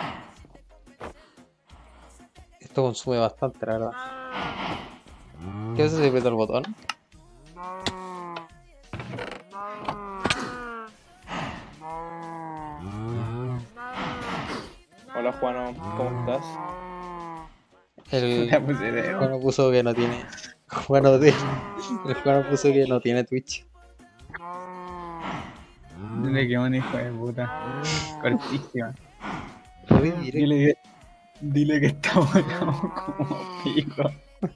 esto consume bastante, la verdad. ¿Qué haces si aprieto el botón? Hola Juano, ¿cómo estás? El La puse de- Juan puso que no tiene. Juan no tiene. El Juan puso que no tiene Twitch. Dile que un hijo de puta. Cortísima. Muy directo. Dile, dile que estamos como, como pico.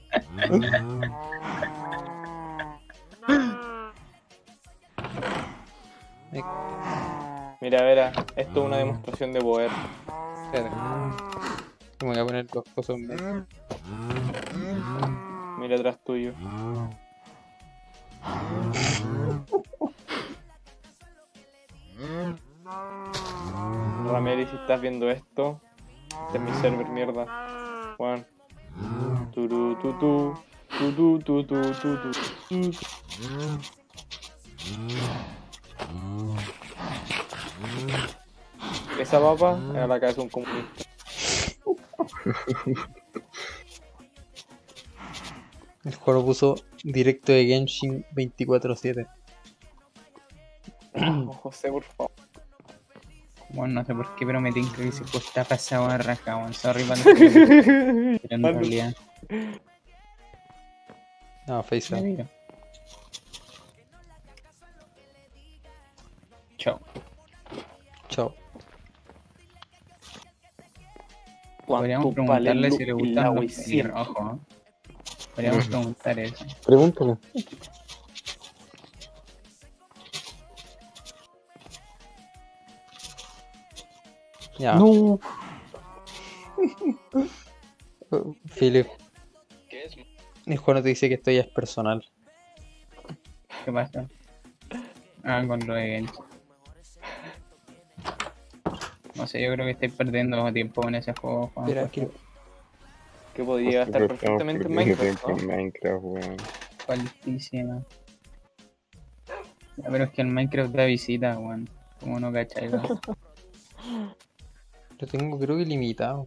Mira, Vera, esto es una demostración de poder. Espérate. Me voy a poner dos cosas en medio. Mira atrás tuyo. Ramírez, si estás viendo esto, este es mi server, mierda. Juan. Turu, tu, tu, tu, tu, tu, tu, tu, tu, tu. Esa papa era la cabeza de un comunista. El Juan puso directo de Genshin veinticuatro siete. Oh, José, por favor. Bueno, no sé por qué, pero me tinca que se está pasado a raja, weón. Sorry, para los que- pero en realidad. No, face Ya up. mira. Chao. Chao. Podríamos ¿Cuánto vale preguntarle el si le look y gustan la los Wii pelirrojos. Podríamos preguntar eso. Pregúntale. Ya. No. Philip, ¿Qué es? el Juan te dice que esto ya es personal. ¿Qué pasa? Ah, con lo de Genshin. No sé, yo creo que estáis perdiendo tiempo en ese juego, Juan. Espera, quiero. Que podría estar Nosotros estamos perfectamente en perdiendo Minecraft, tiempo ¿no? en Minecraft, weón. Cualísima. Ya, pero es que el Minecraft da visita, weón. Como no cachai, weón. Lo tengo creo que limitado.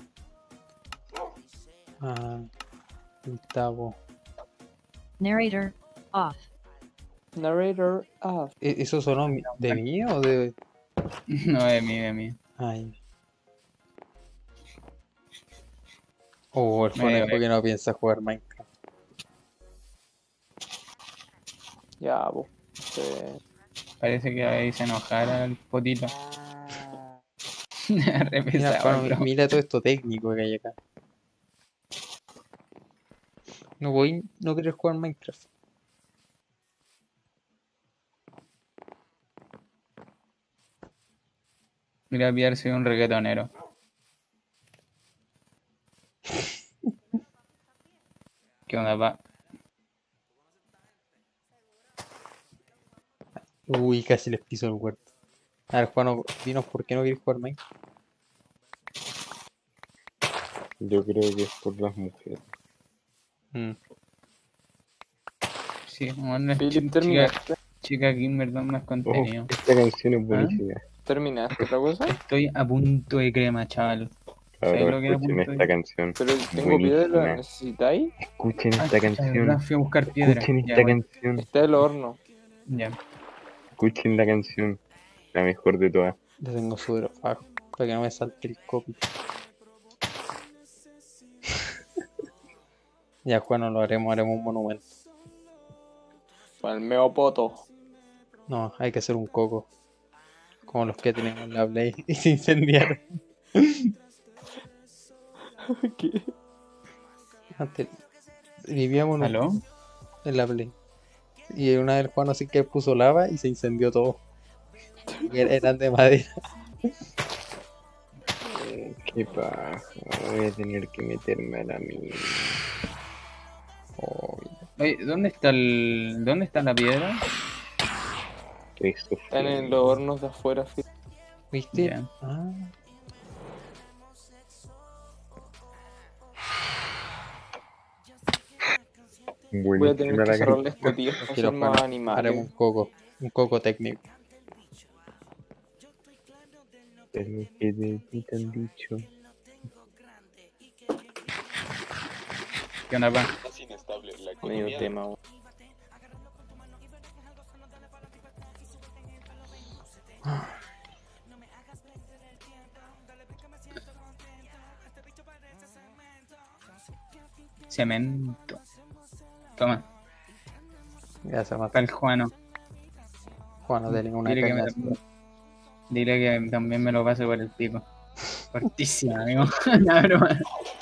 Ah, limitado. Narrator off. Narrator off. ¿E- ¿Eso sonó mi- de mí o de.? No, de mí, de mí. Ay. Oh, el Me Juan dio dijo que no piensa jugar Minecraft. Ya, vos. Sí. Parece que ahí se enojara el potito. Mira, Repesado, Juan, bro. mira todo esto técnico que hay acá. No voy, no querer jugar Minecraft. Mira, pillarse un reggaetonero. ¿Qué onda, pa? Uy, casi les piso el huerto. A ver, Juan, dinos por qué no quieres jugar Minecraft. Yo creo que es por las mujeres. Mm. Sí, bueno, Philip, chica, ¿terminaste? chica Kimber, da más Oh, contenido. esta canción es buenísima. ¿Terminaste otra cosa? Estoy a punto de crema, chaval. ¿Sabes Ahora lo que era escuchen punto esta de- canción. Pero tengo piedra, ¿la Buenísima. necesitáis? Escuchen Ah, esta chucha, de canción. verdad, fui a buscar piedra. Escuchen Ya, esta bueno, canción. Está el horno. ya. Escuchen la canción. La mejor de todas. Le tengo súper bajo. Para que no me salte el copy. Ya, Juan, no lo haremos, haremos un monumento. Palmeo poto. No, hay que hacer un coco. Como los que tenemos en la Play y se incendiaron. ¿Qué? Antes vivíamos en, un- ¿Aló? en la Play. Y una vez Juan así que puso lava y se incendió todo. Y er- eran de madera. Eh, Qué paja. Voy a tener que meterme a la mina. Oh, Oye, ¿dónde está el. ¿Dónde está la piedra? Estoy Están sufriendo. en los hornos de afuera, Phil. ¿viste? Ya. Ah, Voy a tener Buenísima que la cerrarle canción. escotillas para quiero hacer Juan. más Haremos animales. un coco. Un coco técnico. Es lo que de ti te han dicho. ¿Qué onda, pa? Más inestable. La Medio economía tema, weón. Cemento. Toma, Ya se mató. para el Juano. Juan, no tenía una Dile que, caña. me, también- dile que también me lo pase por el pico. Fortísima, amigo. La broma.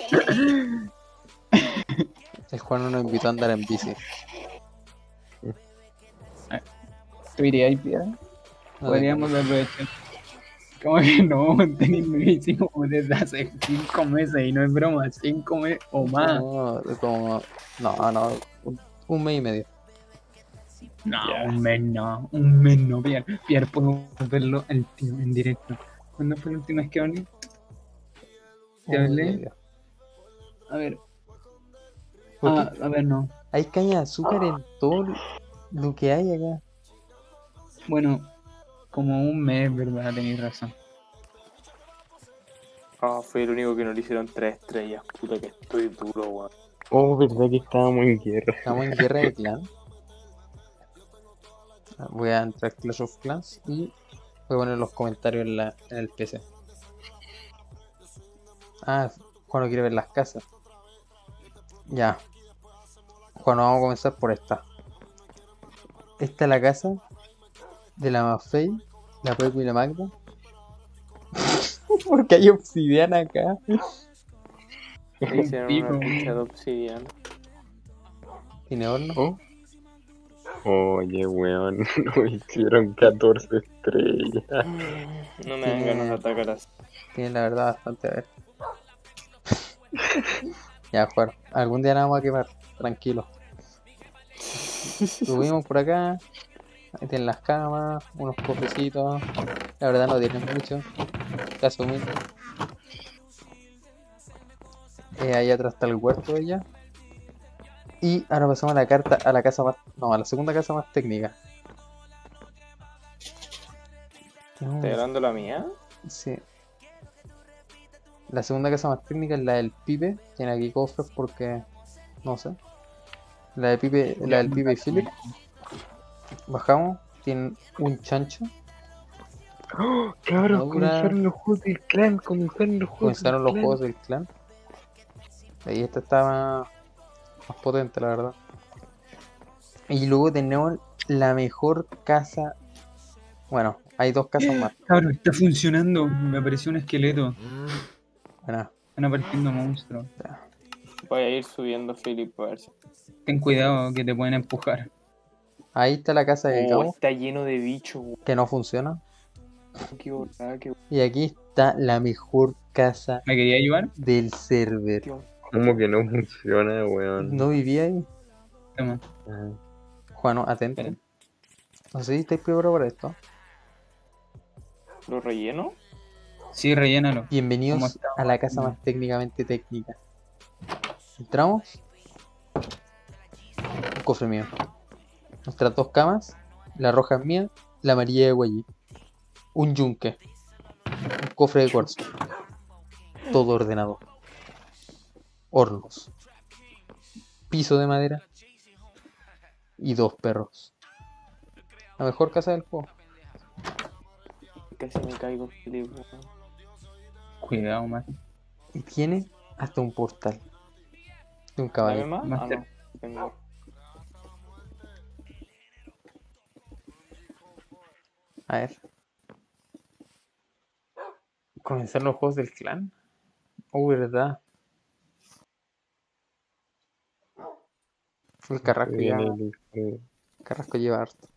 El Juan nos invitó a andar en bici. ¿Tú irías ahí, piedra? No Podríamos aprovechar. Como que no, tener mi bici como desde hace cinco meses y no es broma, cinco meses o más. No, como. No, no. Un, un mes y medio. No, un mes no, un mes no, Pierre. Pierre, puedo verlo al tío en directo. ¿Cuándo fue la última vez que hablé? ¿Te Un mes y hablé? medio. A ver. ¿Por Ah, a ver, no. Hay caña de azúcar en todo lo que hay acá. Bueno, como un mes, ¿verdad? Tenéis razón. Ah, fue el único que no le hicieron tres estrellas. Puta que estoy duro, weón. Oh, verdad que estábamos en guerra. Estamos en guerra de clan. Voy a entrar a Clash of Clans y voy a poner los comentarios en, la, en el P C. Ah, Juan no quiere ver las casas. Ya. Juan, vamos a comenzar por esta. Esta es la casa de la Mafei, la Pepe y la Magda. Porque hay obsidiana acá. Le hicieron pico, una pincha de obsidiana. Tiene horno. Oh. Oye, weón, nos hicieron catorce estrellas. No me dan ganas de atacar así. Tiene la verdad bastante a ver. Ya, Juan. Algún día la vamos a quemar. Tranquilo. Subimos por acá. Ahí tienen las camas, unos cofrecitos. La verdad no tienen mucho. Caso humilde. Eh, ahí atrás está el huerto de ella. Y ahora pasamos a la carta, a la casa más, no, a la segunda casa más técnica. No, ¿Estás hablando la mía? sí. La segunda casa más técnica es la del Pipe. Tiene aquí cofres porque no sé. La de Pipe, la del Pipe y Philip. Bajamos, tienen un chancho. ¡Oh, cabrón! Ahora- Comenzaron los juegos del clan, comenzaron los juegos Comenzaron del los clan. juegos del clan. Ahí esta está más, más potente, la verdad. Y luego tenemos la mejor casa. Bueno, hay dos casas más. Cabrón, está funcionando. Me apareció un esqueleto. Bueno, Están apareciendo monstruos. Voy a ir subiendo, Philip, a ver si. Ten cuidado que te pueden empujar. ahí está la casa de Oh, Gabo, está lleno de bichos, weón. que no funciona. Qué volada, qué Y aquí está la mejor casa ¿Me quería ayudar? del server. ¿Cómo que no funciona, weón? ¿No vivía ahí? Toma. Ah. Juan, atento. Espera. No sé si estáis preparados para esto. ¿Lo relleno? Sí, rellénalo. ¿Cómo Bienvenidos está? a la casa más técnicamente técnica. Entramos. Un cofre mío. Nuestras dos camas. La roja es mía. La amarilla de Guayí. Un yunque. Un cofre de cuarzo. todo ordenado. Hornos. Piso de madera. Y dos perros. La mejor casa del juego. Casi me caigo, Felipe. Cuidado, man. Y tiene hasta un portal. De un ¿Dame caballo. más? Más Ah, te- no. Tengo. A ver. ¿Comenzaron los juegos del clan? Oh, verdad. El Carrasco Viene lleva, el- el- Carrasco lleva harto.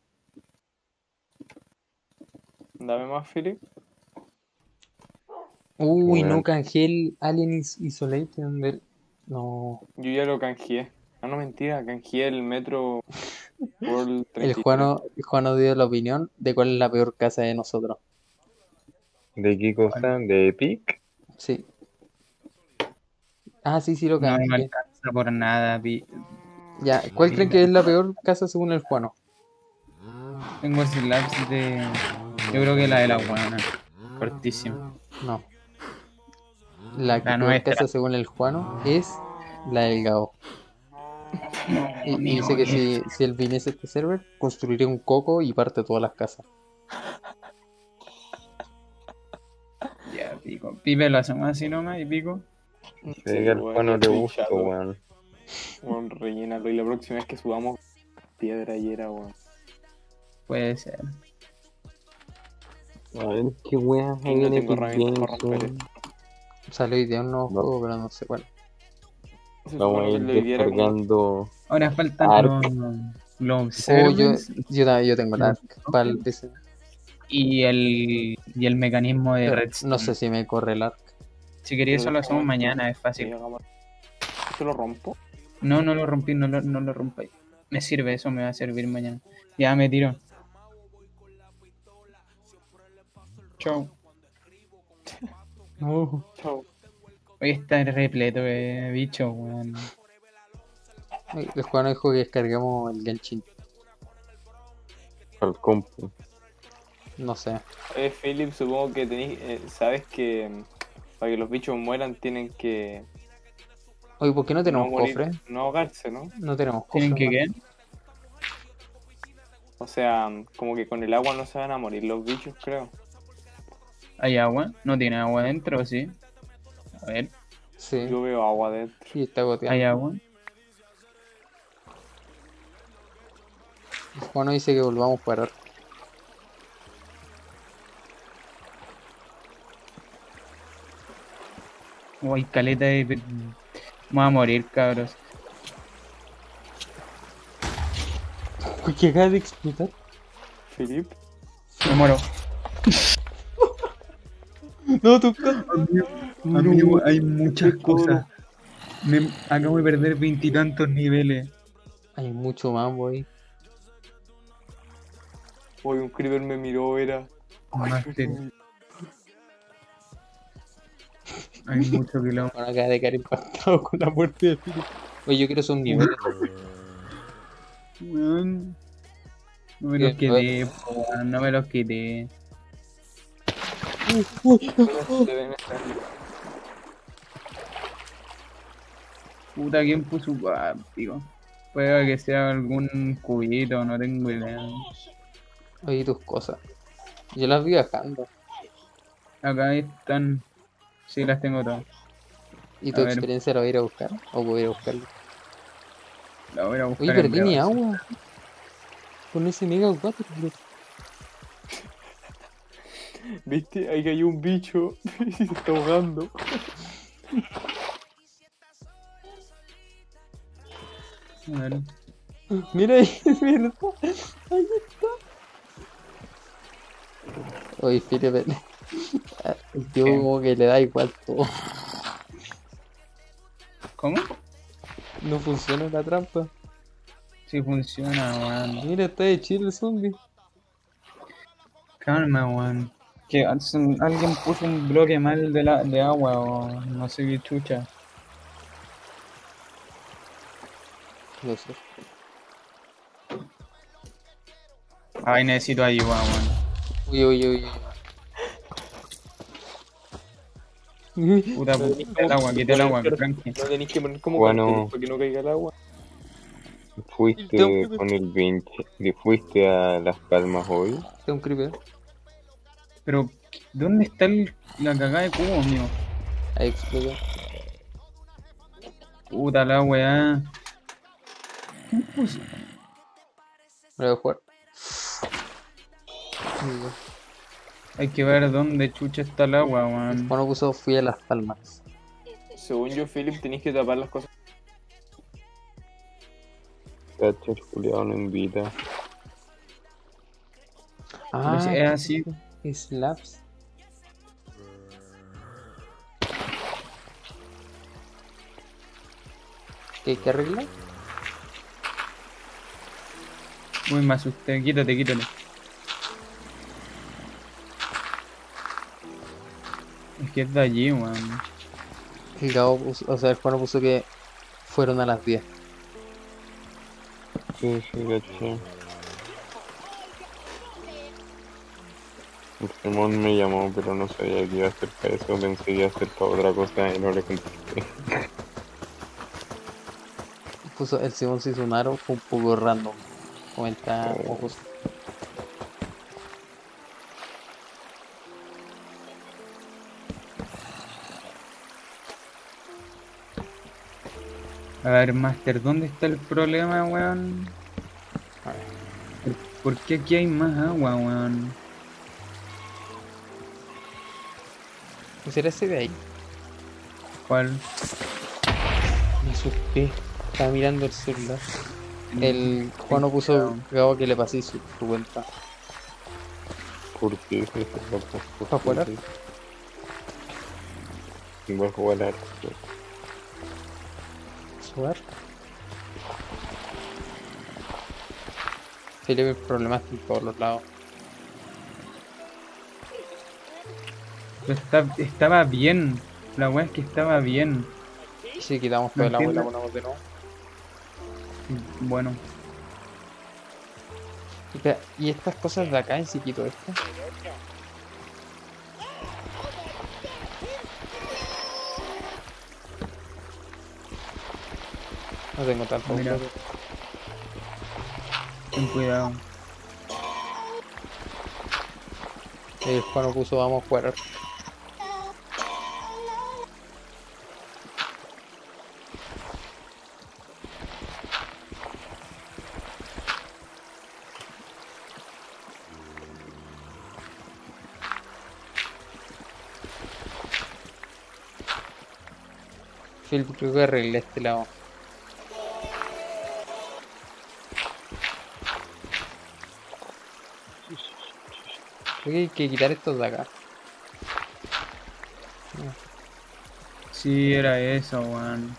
Dame más, Philip. Uy, Bueno. no canjeé el Alien Is- Isolation del... No. Yo ya lo canjeé. Ah, no, mentira. Canjeé el Metro World treinta y El tres. Juano, el Juano dio la opinión de cuál es la peor casa de nosotros. ¿De qué cosa? ¿De Epic? Sí. Ah, sí, sí lo No me canjeé. alcanza por nada, pi- Ya, ¿cuál creen que es la peor casa según el Juano? Tengo slaps de. Yo creo que la de la buena. Cortísimo. No. La que La peor nuestra. casa según el Juano es la del Gao. Y, y dice que si, si él viniese a este server, construiría un coco y parte todas las casas. Ya, pico. Pipe lo hacemos así nomás y pico. Se ve que al weón, Juan no ya le estoy gusta, chato. weón. Weón, rellénalo. Y la próxima vez que subamos piedra y era, weón. Puede ser. A ver qué weá Y hay no en tengo Epic herramientas Games, para romper weón. Salió hoy día un nuevo No. juego, pero no sé cuál. Se Vamos supone a que ir el de hoy día era como- descargando. Ahora faltan Ark. los, los Oh, yo, observers yo, también- yo tengo el Los Ark para el P C. y el, y el mecanismo de Pero redstone. no sé si me corre el Ark. Si queréis eso lo hacemos Pero- mañana, es Sí, fácil. hagamos- ¿Esto lo rompo? No, no lo rompí, no lo, no lo rompáis. Me sirve, eso me va a servir mañana. Ya me tiro. Chau. No. Chao. Hoy está repleto de bichos, weón. El Juan dijo que descargamos el Genshin. Al compu. No sé. Eh, Philip, supongo que tenéis, eh, sabes que mm, para que los bichos mueran tienen que Oye, ¿por qué no tenemos no morir- cofre? no ahogarse, ¿no? No tenemos cofre. ¿Tienen que ¿no? qué? O sea, mm, como que con el agua no se van a morir los bichos, creo. ¿Hay agua? ¿No tiene agua dentro o sí? A ver, Sí, Yo veo agua dentro. sí, está goteando. ¿hay agua? El Juan dice que volvamos para Ark. O hay caleta de... Vamos a morir, cabros. Uy, que acaba de explotar. Philip, Me muero. No, tú. Amigo, hay muchas cosas. Me acabo de perder veintitantos niveles. Hay mucho mambo ahí. hoy un creeper me miró, era. Master. Hay mucho quilombo. Bueno, acaba de caer impactado con la muerte de Philip. Oye, yo quiero hacer un nivel. Weón. No me los Bien, quedé, po, weón, no me los quedé. Deben estar- Puta, ¿quién puso ah, digo? Puede que sea algún cubito, no tengo idea. Oye, tus cosas. Yo las vi bajando. Acá están. Sí, las tengo todas. ¿Y tu A ver. experiencia la voy a ir a buscar? ¿O voy a ir a buscarlo? La voy a buscar. Oye, en perdí mi breve. agua. Con ese mega cuatro. ¿Viste? Ahí cayó un bicho y se está ahogando. A ver. Mira ahí, mira. Ahí está. Oye, Philip, el tío ¿Qué? como que le da igual todo. ¿Cómo? No funciona la trampa. Sí funciona, weón. Mira, está de chill el zombie. Calma, weón. Que alguien alguien puso un bloque mal de, la, de agua o no sé qué chucha. No sé. Ay, necesito ayuda, weón. Uy, uy, uy. Puta, No puta, tenéis el agua, quita el agua, que tranqui. No tenéis que poner como Bueno. carteles para que no caiga el agua. Fuiste con el veinte. Fuiste a Las Palmas hoy. Es un creeper. Pero, ¿dónde está el, la cagada de cubo, amigo? Ahí explotó. Puta la weá. ¿Quién puso? Me voy a jugar. Hay que ver dónde chucha está el agua, weón. Bueno, puso fui a Las Palmas. Según yo, Philip, tenéis que tapar las cosas. Cacho, Julián no invita. Pero si es así. Slaps. ¿Qué hay que arreglar? Uy, me asusté. Quítate, quítate. Es que es de allí, weón. El Gabo puso, o sea, el Juan puso que fueron a las diez. Sí, sí, caché. El Simón me llamó, pero no sabía que iba a hacer para eso. Pensé que iba a hacer para otra cosa y no le contesté. Puso el Simón se hizo un aro, fue un poco random. Comenta ojos. A ver, Master, ¿dónde está el problema, weón? ¿Por, por qué aquí hay más agua, weón? Pues era ese de ahí. ¿Cuál? Me asusté. Estaba mirando el celular. El Juano puso Gabo que le pasé su, su cuenta. ¿Por qué? ¿Qué se ¿Para jugar? Voy a jugar a ¿Jugar? Sería el problema en todos los lados. Pero está, estaba bien. La weá es que estaba bien. Sí, quitamos todo ¿Me el agua y la entiendes? ponemos de nuevo. Bueno. Espera, ¿y estas cosas de acá en si quito esto? No tengo tanto. Mira. claro. Ten cuidado. El Juano puso vamos a jugar. Phil, creo que arreglé este lado. Creo que hay que quitar estos de acá. Sí, era eso, weón.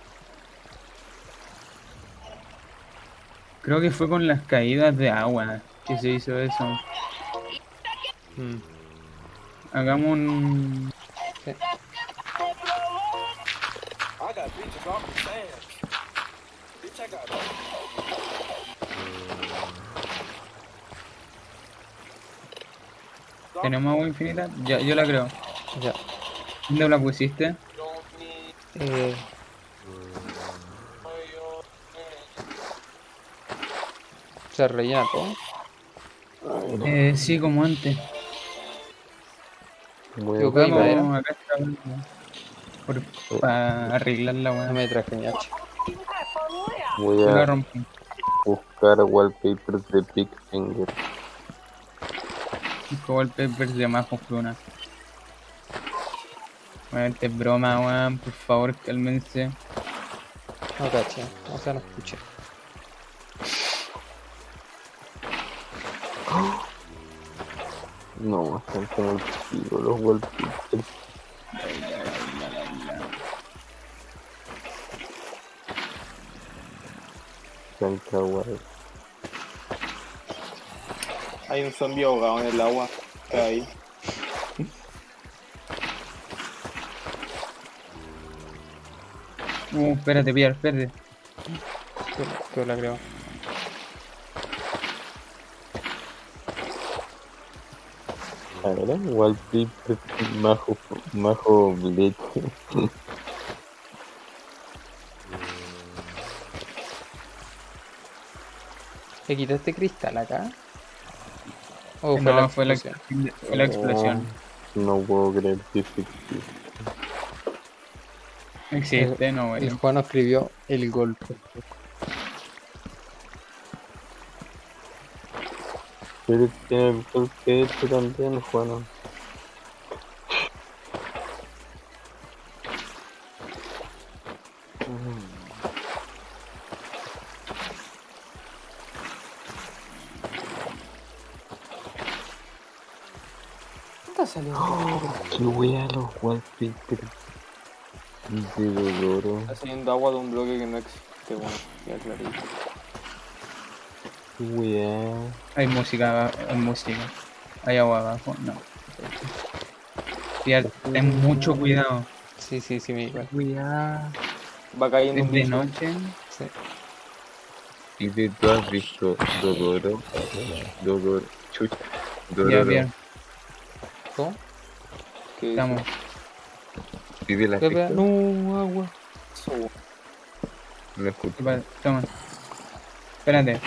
Creo que fue con las caídas de agua que se hizo eso. Mm. Hagamos un... Sí. I got bitches off the sand. Bitch, I got ¿Tenemos agua infinita? Ya, yo la creo. Ya. ¿Dónde la pusiste? Eh, se rellena todo. Eh, sí, como antes. Voy Yo a creo que madera. Vamos acá por, para arreglar la No weá. me traje mi hacha. Voy Yo la a rompí. buscar wallpapers de Big Finger. Cinco wallpapers de Majo Pluna. Obviamente es broma, weón. Por favor, cálmense. No caché, o sea, no escuché. No, están como el pico los wallpapers. Están kawaii. Hay un zombie ahogado en el agua. Está ahí. Uh, espérate, Pierre, espérate. Que la creo. Ahora, wallpaper, majo, majo leche. ¿Le quitaste cristal acá? ¿O fue la No, fue la, explosión? fue la explosión. Oh, no puedo creer que eso existe. Existe, no, El güey. Juan escribió el golpe. Pero tiene el golpe hecho también, Juan. ¿Qué está saliendo? Oh, qué wea los wallpapers de Dodoro. Está saliendo agua de un bloque que no existe, bueno, ya claro. Qué wea. Hay música, hay música. Hay agua abajo, no. Tía, ten mucho cuidado. Sí, sí, sí, me di cuenta. Cuidado. Va cayendo un Es de bicho. noche. Sí. ¿Y de tú has visto Dodoro? Dodoro. Chucha. Ya, Dodoro. bien. ¿Cómo? Que Estamos. ¿Y de la Pepe, fiesta? no, agua. eso, No escucho. Vale, toma. Espérate.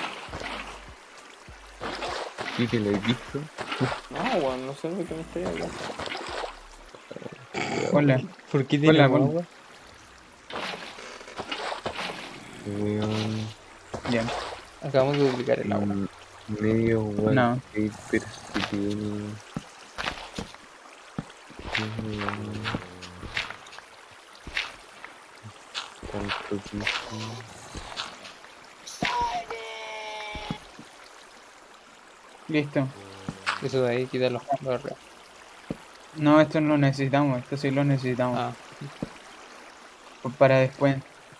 ¿Y de la he visto? no, weón, no sé de qué me estoy hablando. Ponla. ¿Por qué Ponla, tiene ponla. agua? Weón. Bien. Acabamos de duplicar el agua. Mm, Medio No. wallpapers que tiene. Mm, Tanto piso. Listo. Eso de ahí, quítalo. Lo arreglo. No, esto no lo necesitamos. Esto sí lo necesitamos. Ah, Pues para después.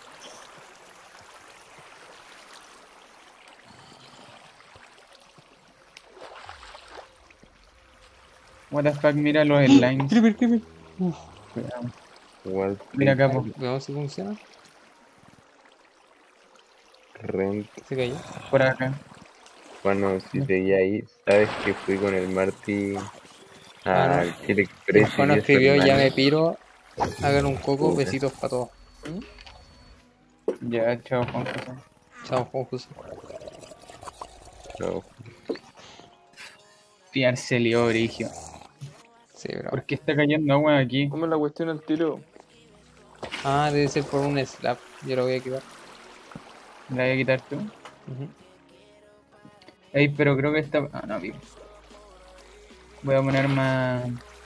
What the fuck, mira los slimes. creeper, creeper. Cuidado. Wallpaper. Mira acá, po. Veamos si funciona. Rent. Se cayó. Por acá. Bueno, si seguía ahí, sabes que fui con el Marty Ah, al Chile El Express. y Juan vi a su escribió, ya hermana. me piro. Hagan un coco, Puta. besitos para todos. Ya, chao, Juan José. Chao, Juan José. No, Fiar se lió, Brigio. Sí, bro. ¿Por qué está cayendo agua aquí? ¿Cómo es la cuestión al tiro? Ah, debe ser por un slap. Yo lo voy a quitar. ¿La voy a quitar tú? Ujú. Ey, pero creo que está... Ah, no, bien. Voy a poner más...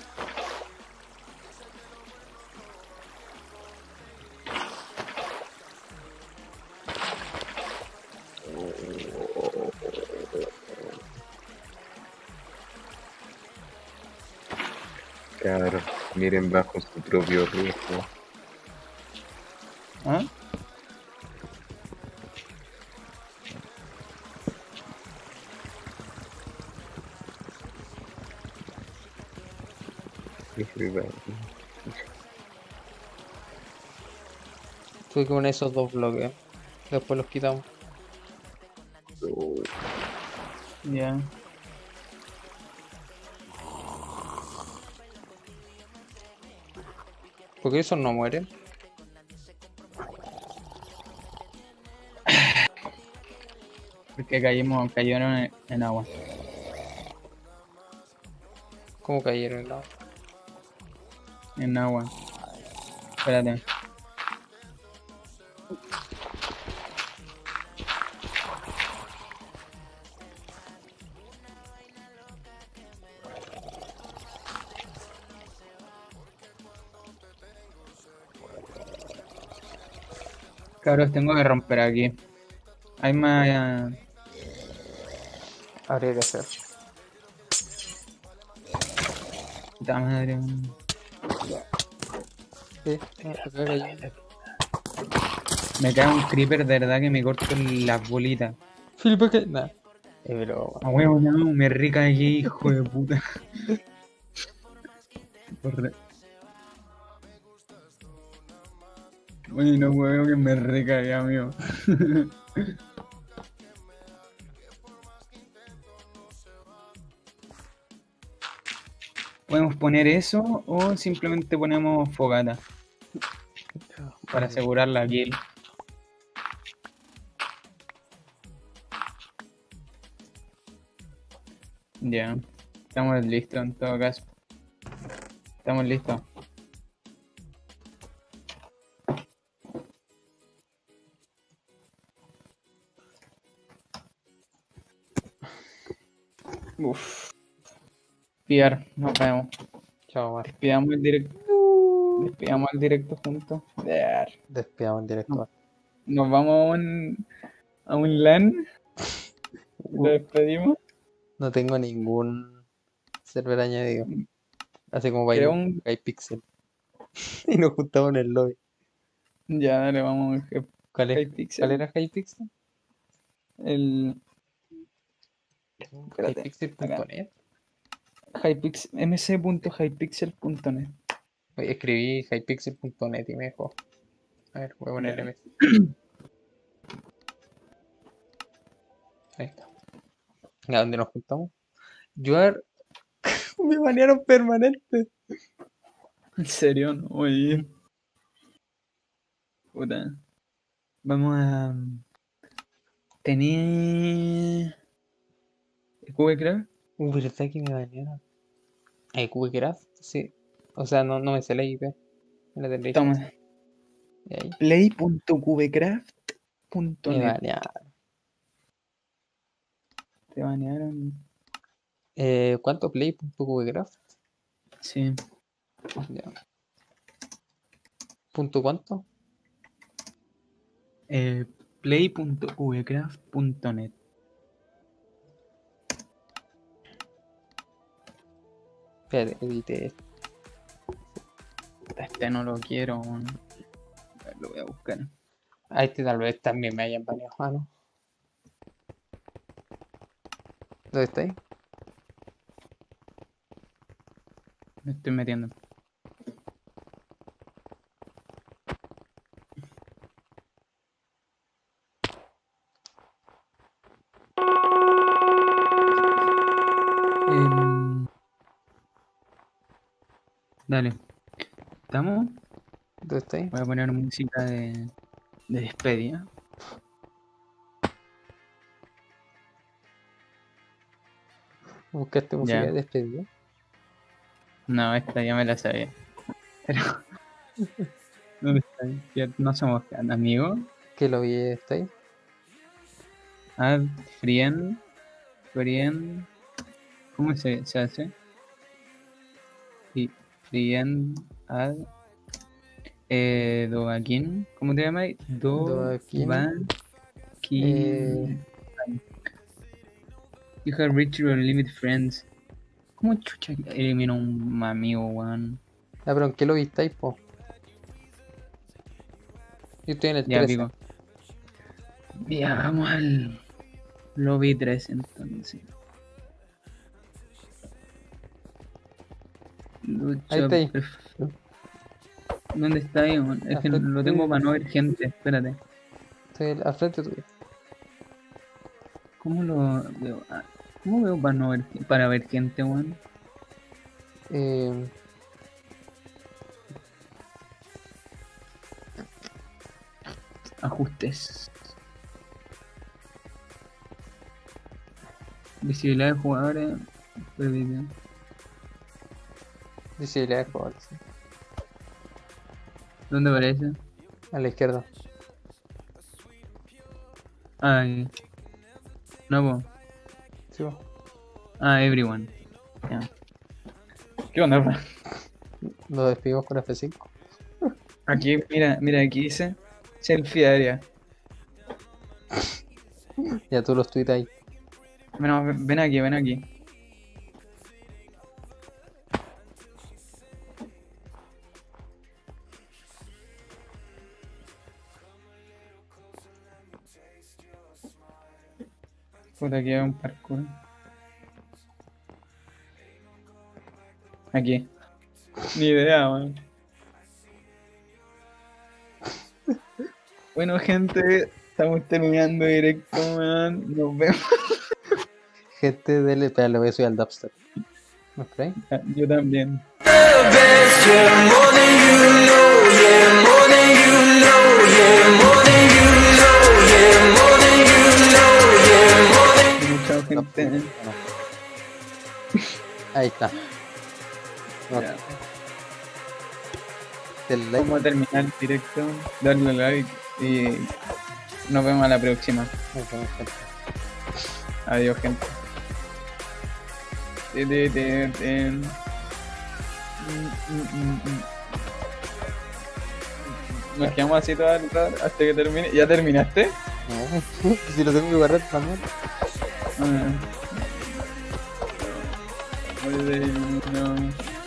Claro, miren bajo su propio riesgo. ¿Ah? Fui con esos dos bloques. Después los quitamos. Ya. ¿Por qué esos no mueren? Porque caímos, cayeron en, en agua. ¿Cómo cayeron en el agua? En agua. Espérate. Cabros, tengo que romper aquí. Hay más... Habría que hacer. Puta madre. Sí, acá cayó. Me cae un creeper de verdad que me corta las bolitas. Felipe, que. Nah. Es broma. A huevo, no, me rica allí, hijo de puta. Corre. Bueno, huevo, que me recagué, amigo. Podemos poner eso o simplemente ponemos fogata para asegurar la kill. Ya, estamos listos en todo caso. Estamos listos. Uf. Piar, nos vemos. Chao, Mar. Despidamos el directo. Despidamos el directo juntos. Piar. Despidamos el director. Nos vamos a un, a un LAN. Lo despedimos. No tengo ningún server añadido. Así como Creo para un- Hypixel. Y nos juntamos en el lobby. Ya, dale, vamos a ¿Cuál, es? Hypixel. ¿Cuál era Hypixel? El Espérate, Hypixel punto net. Hypix, m c punto hypixel punto net. Oye, escribí hypixel punto net y me dejó. A ver, voy a poner Ya. M C. Ahí está. ¿A dónde nos juntamos? Yuar. Me banearon permanente. En serio, no, oye. Puta. Vamos a. Tenía. ¿Cubecraft? Uh, ¿verdad que me banearon? ¿Eh, Cubecraft? Sí. O sea, no, no me sé la I P. Me la tendréis. Toma. Y ahí. play punto cubecraft punto Me net. banearon. Te banearon. Eh, ¿cuánto play.cubecraft? Sí. Ya. ¿Punto cuánto? Eh, play punto cubecraft punto net. Espérate, edité esto. Este no lo quiero. A ver, lo voy a buscar. A este tal vez también me hayan baneado. Ah, no. ¿Dónde estáis? Me estoy metiendo. Em, Dale. ¿Estamos? ¿Dónde estáis? Voy a poner música de, de despedida. ¿Buscaste música Ya. de despedida? No, esta ya me la sabía. Pero. ¿Dónde está? Ya no somos amigos. ¿Qué lo vi estáis? Ah, Frien. Frien. ¿Cómo se, se hace? Fri- Frien. Ad. Eh, Doakin. ¿Cómo te llamas? Doakin. Doakin. Eh, You have reached your limit, friends. ¿Cómo chucha elimina un amigo, weón? Ah, pero ¿en qué lo vistáis, po? Yo estoy en el Ya, trece. pico. Ya, vamos al lobby tres entonces. Lucha Ahí está ahí. perf- ¿Dónde está ahí, weón? Es que Al lo tengo para no ver gente, espérate. Estoy al frente tuyo. ¿Cómo lo veo? Ah, ¿cómo veo para no ver para ver gente, weón? Eh, Ajustes. Visibilidad de jugadores. Permite. visibilidad de jugadores. Sí. ¿Dónde aparece? A la izquierda. Ah, ahí. No, po. Sí, po. Ah, everyone. Ya. ¿Qué onda, bro? Lo despedimos con F cinco. Aquí, mira, mira, aquí dice selfie area. Ya tú los tweets ahí. Bueno, ven ven aquí, ven aquí. Puta, aquí hay un parkour. Aquí. Ni idea, weón. Bueno, gente, estamos terminando directo, weón. Nos vemos. Gente, dele, espera, le voy a subir al dubstep. ¿Me esperáis? Yo también. Mucha gente. No. Ahí está. No. Ya. El like. Vamos a terminar el directo. Darle like y nos vemos a la próxima. Nos vemos, gente. Adiós, gente. Te, te, te, te. Mm, mm, mm, mm. Nos quedamos así todo el rato hasta que termine. ¿Ya terminaste? No, si lo tengo que guardar también. Ah. Muy bien, no.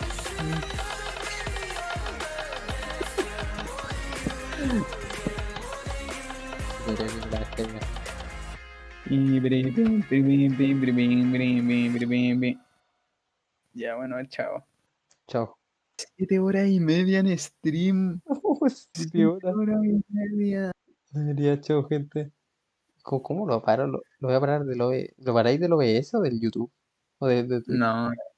Ya, bueno, chao. Chao. Siete horas y media en stream. Siete horas. horas y media. Debería, chao, gente. ¿Cómo, cómo lo paro? ¿Lo, lo voy a parar del O B S? ¿Lo paráis del O B S o del YouTube? ¿O de, de Twitch? No,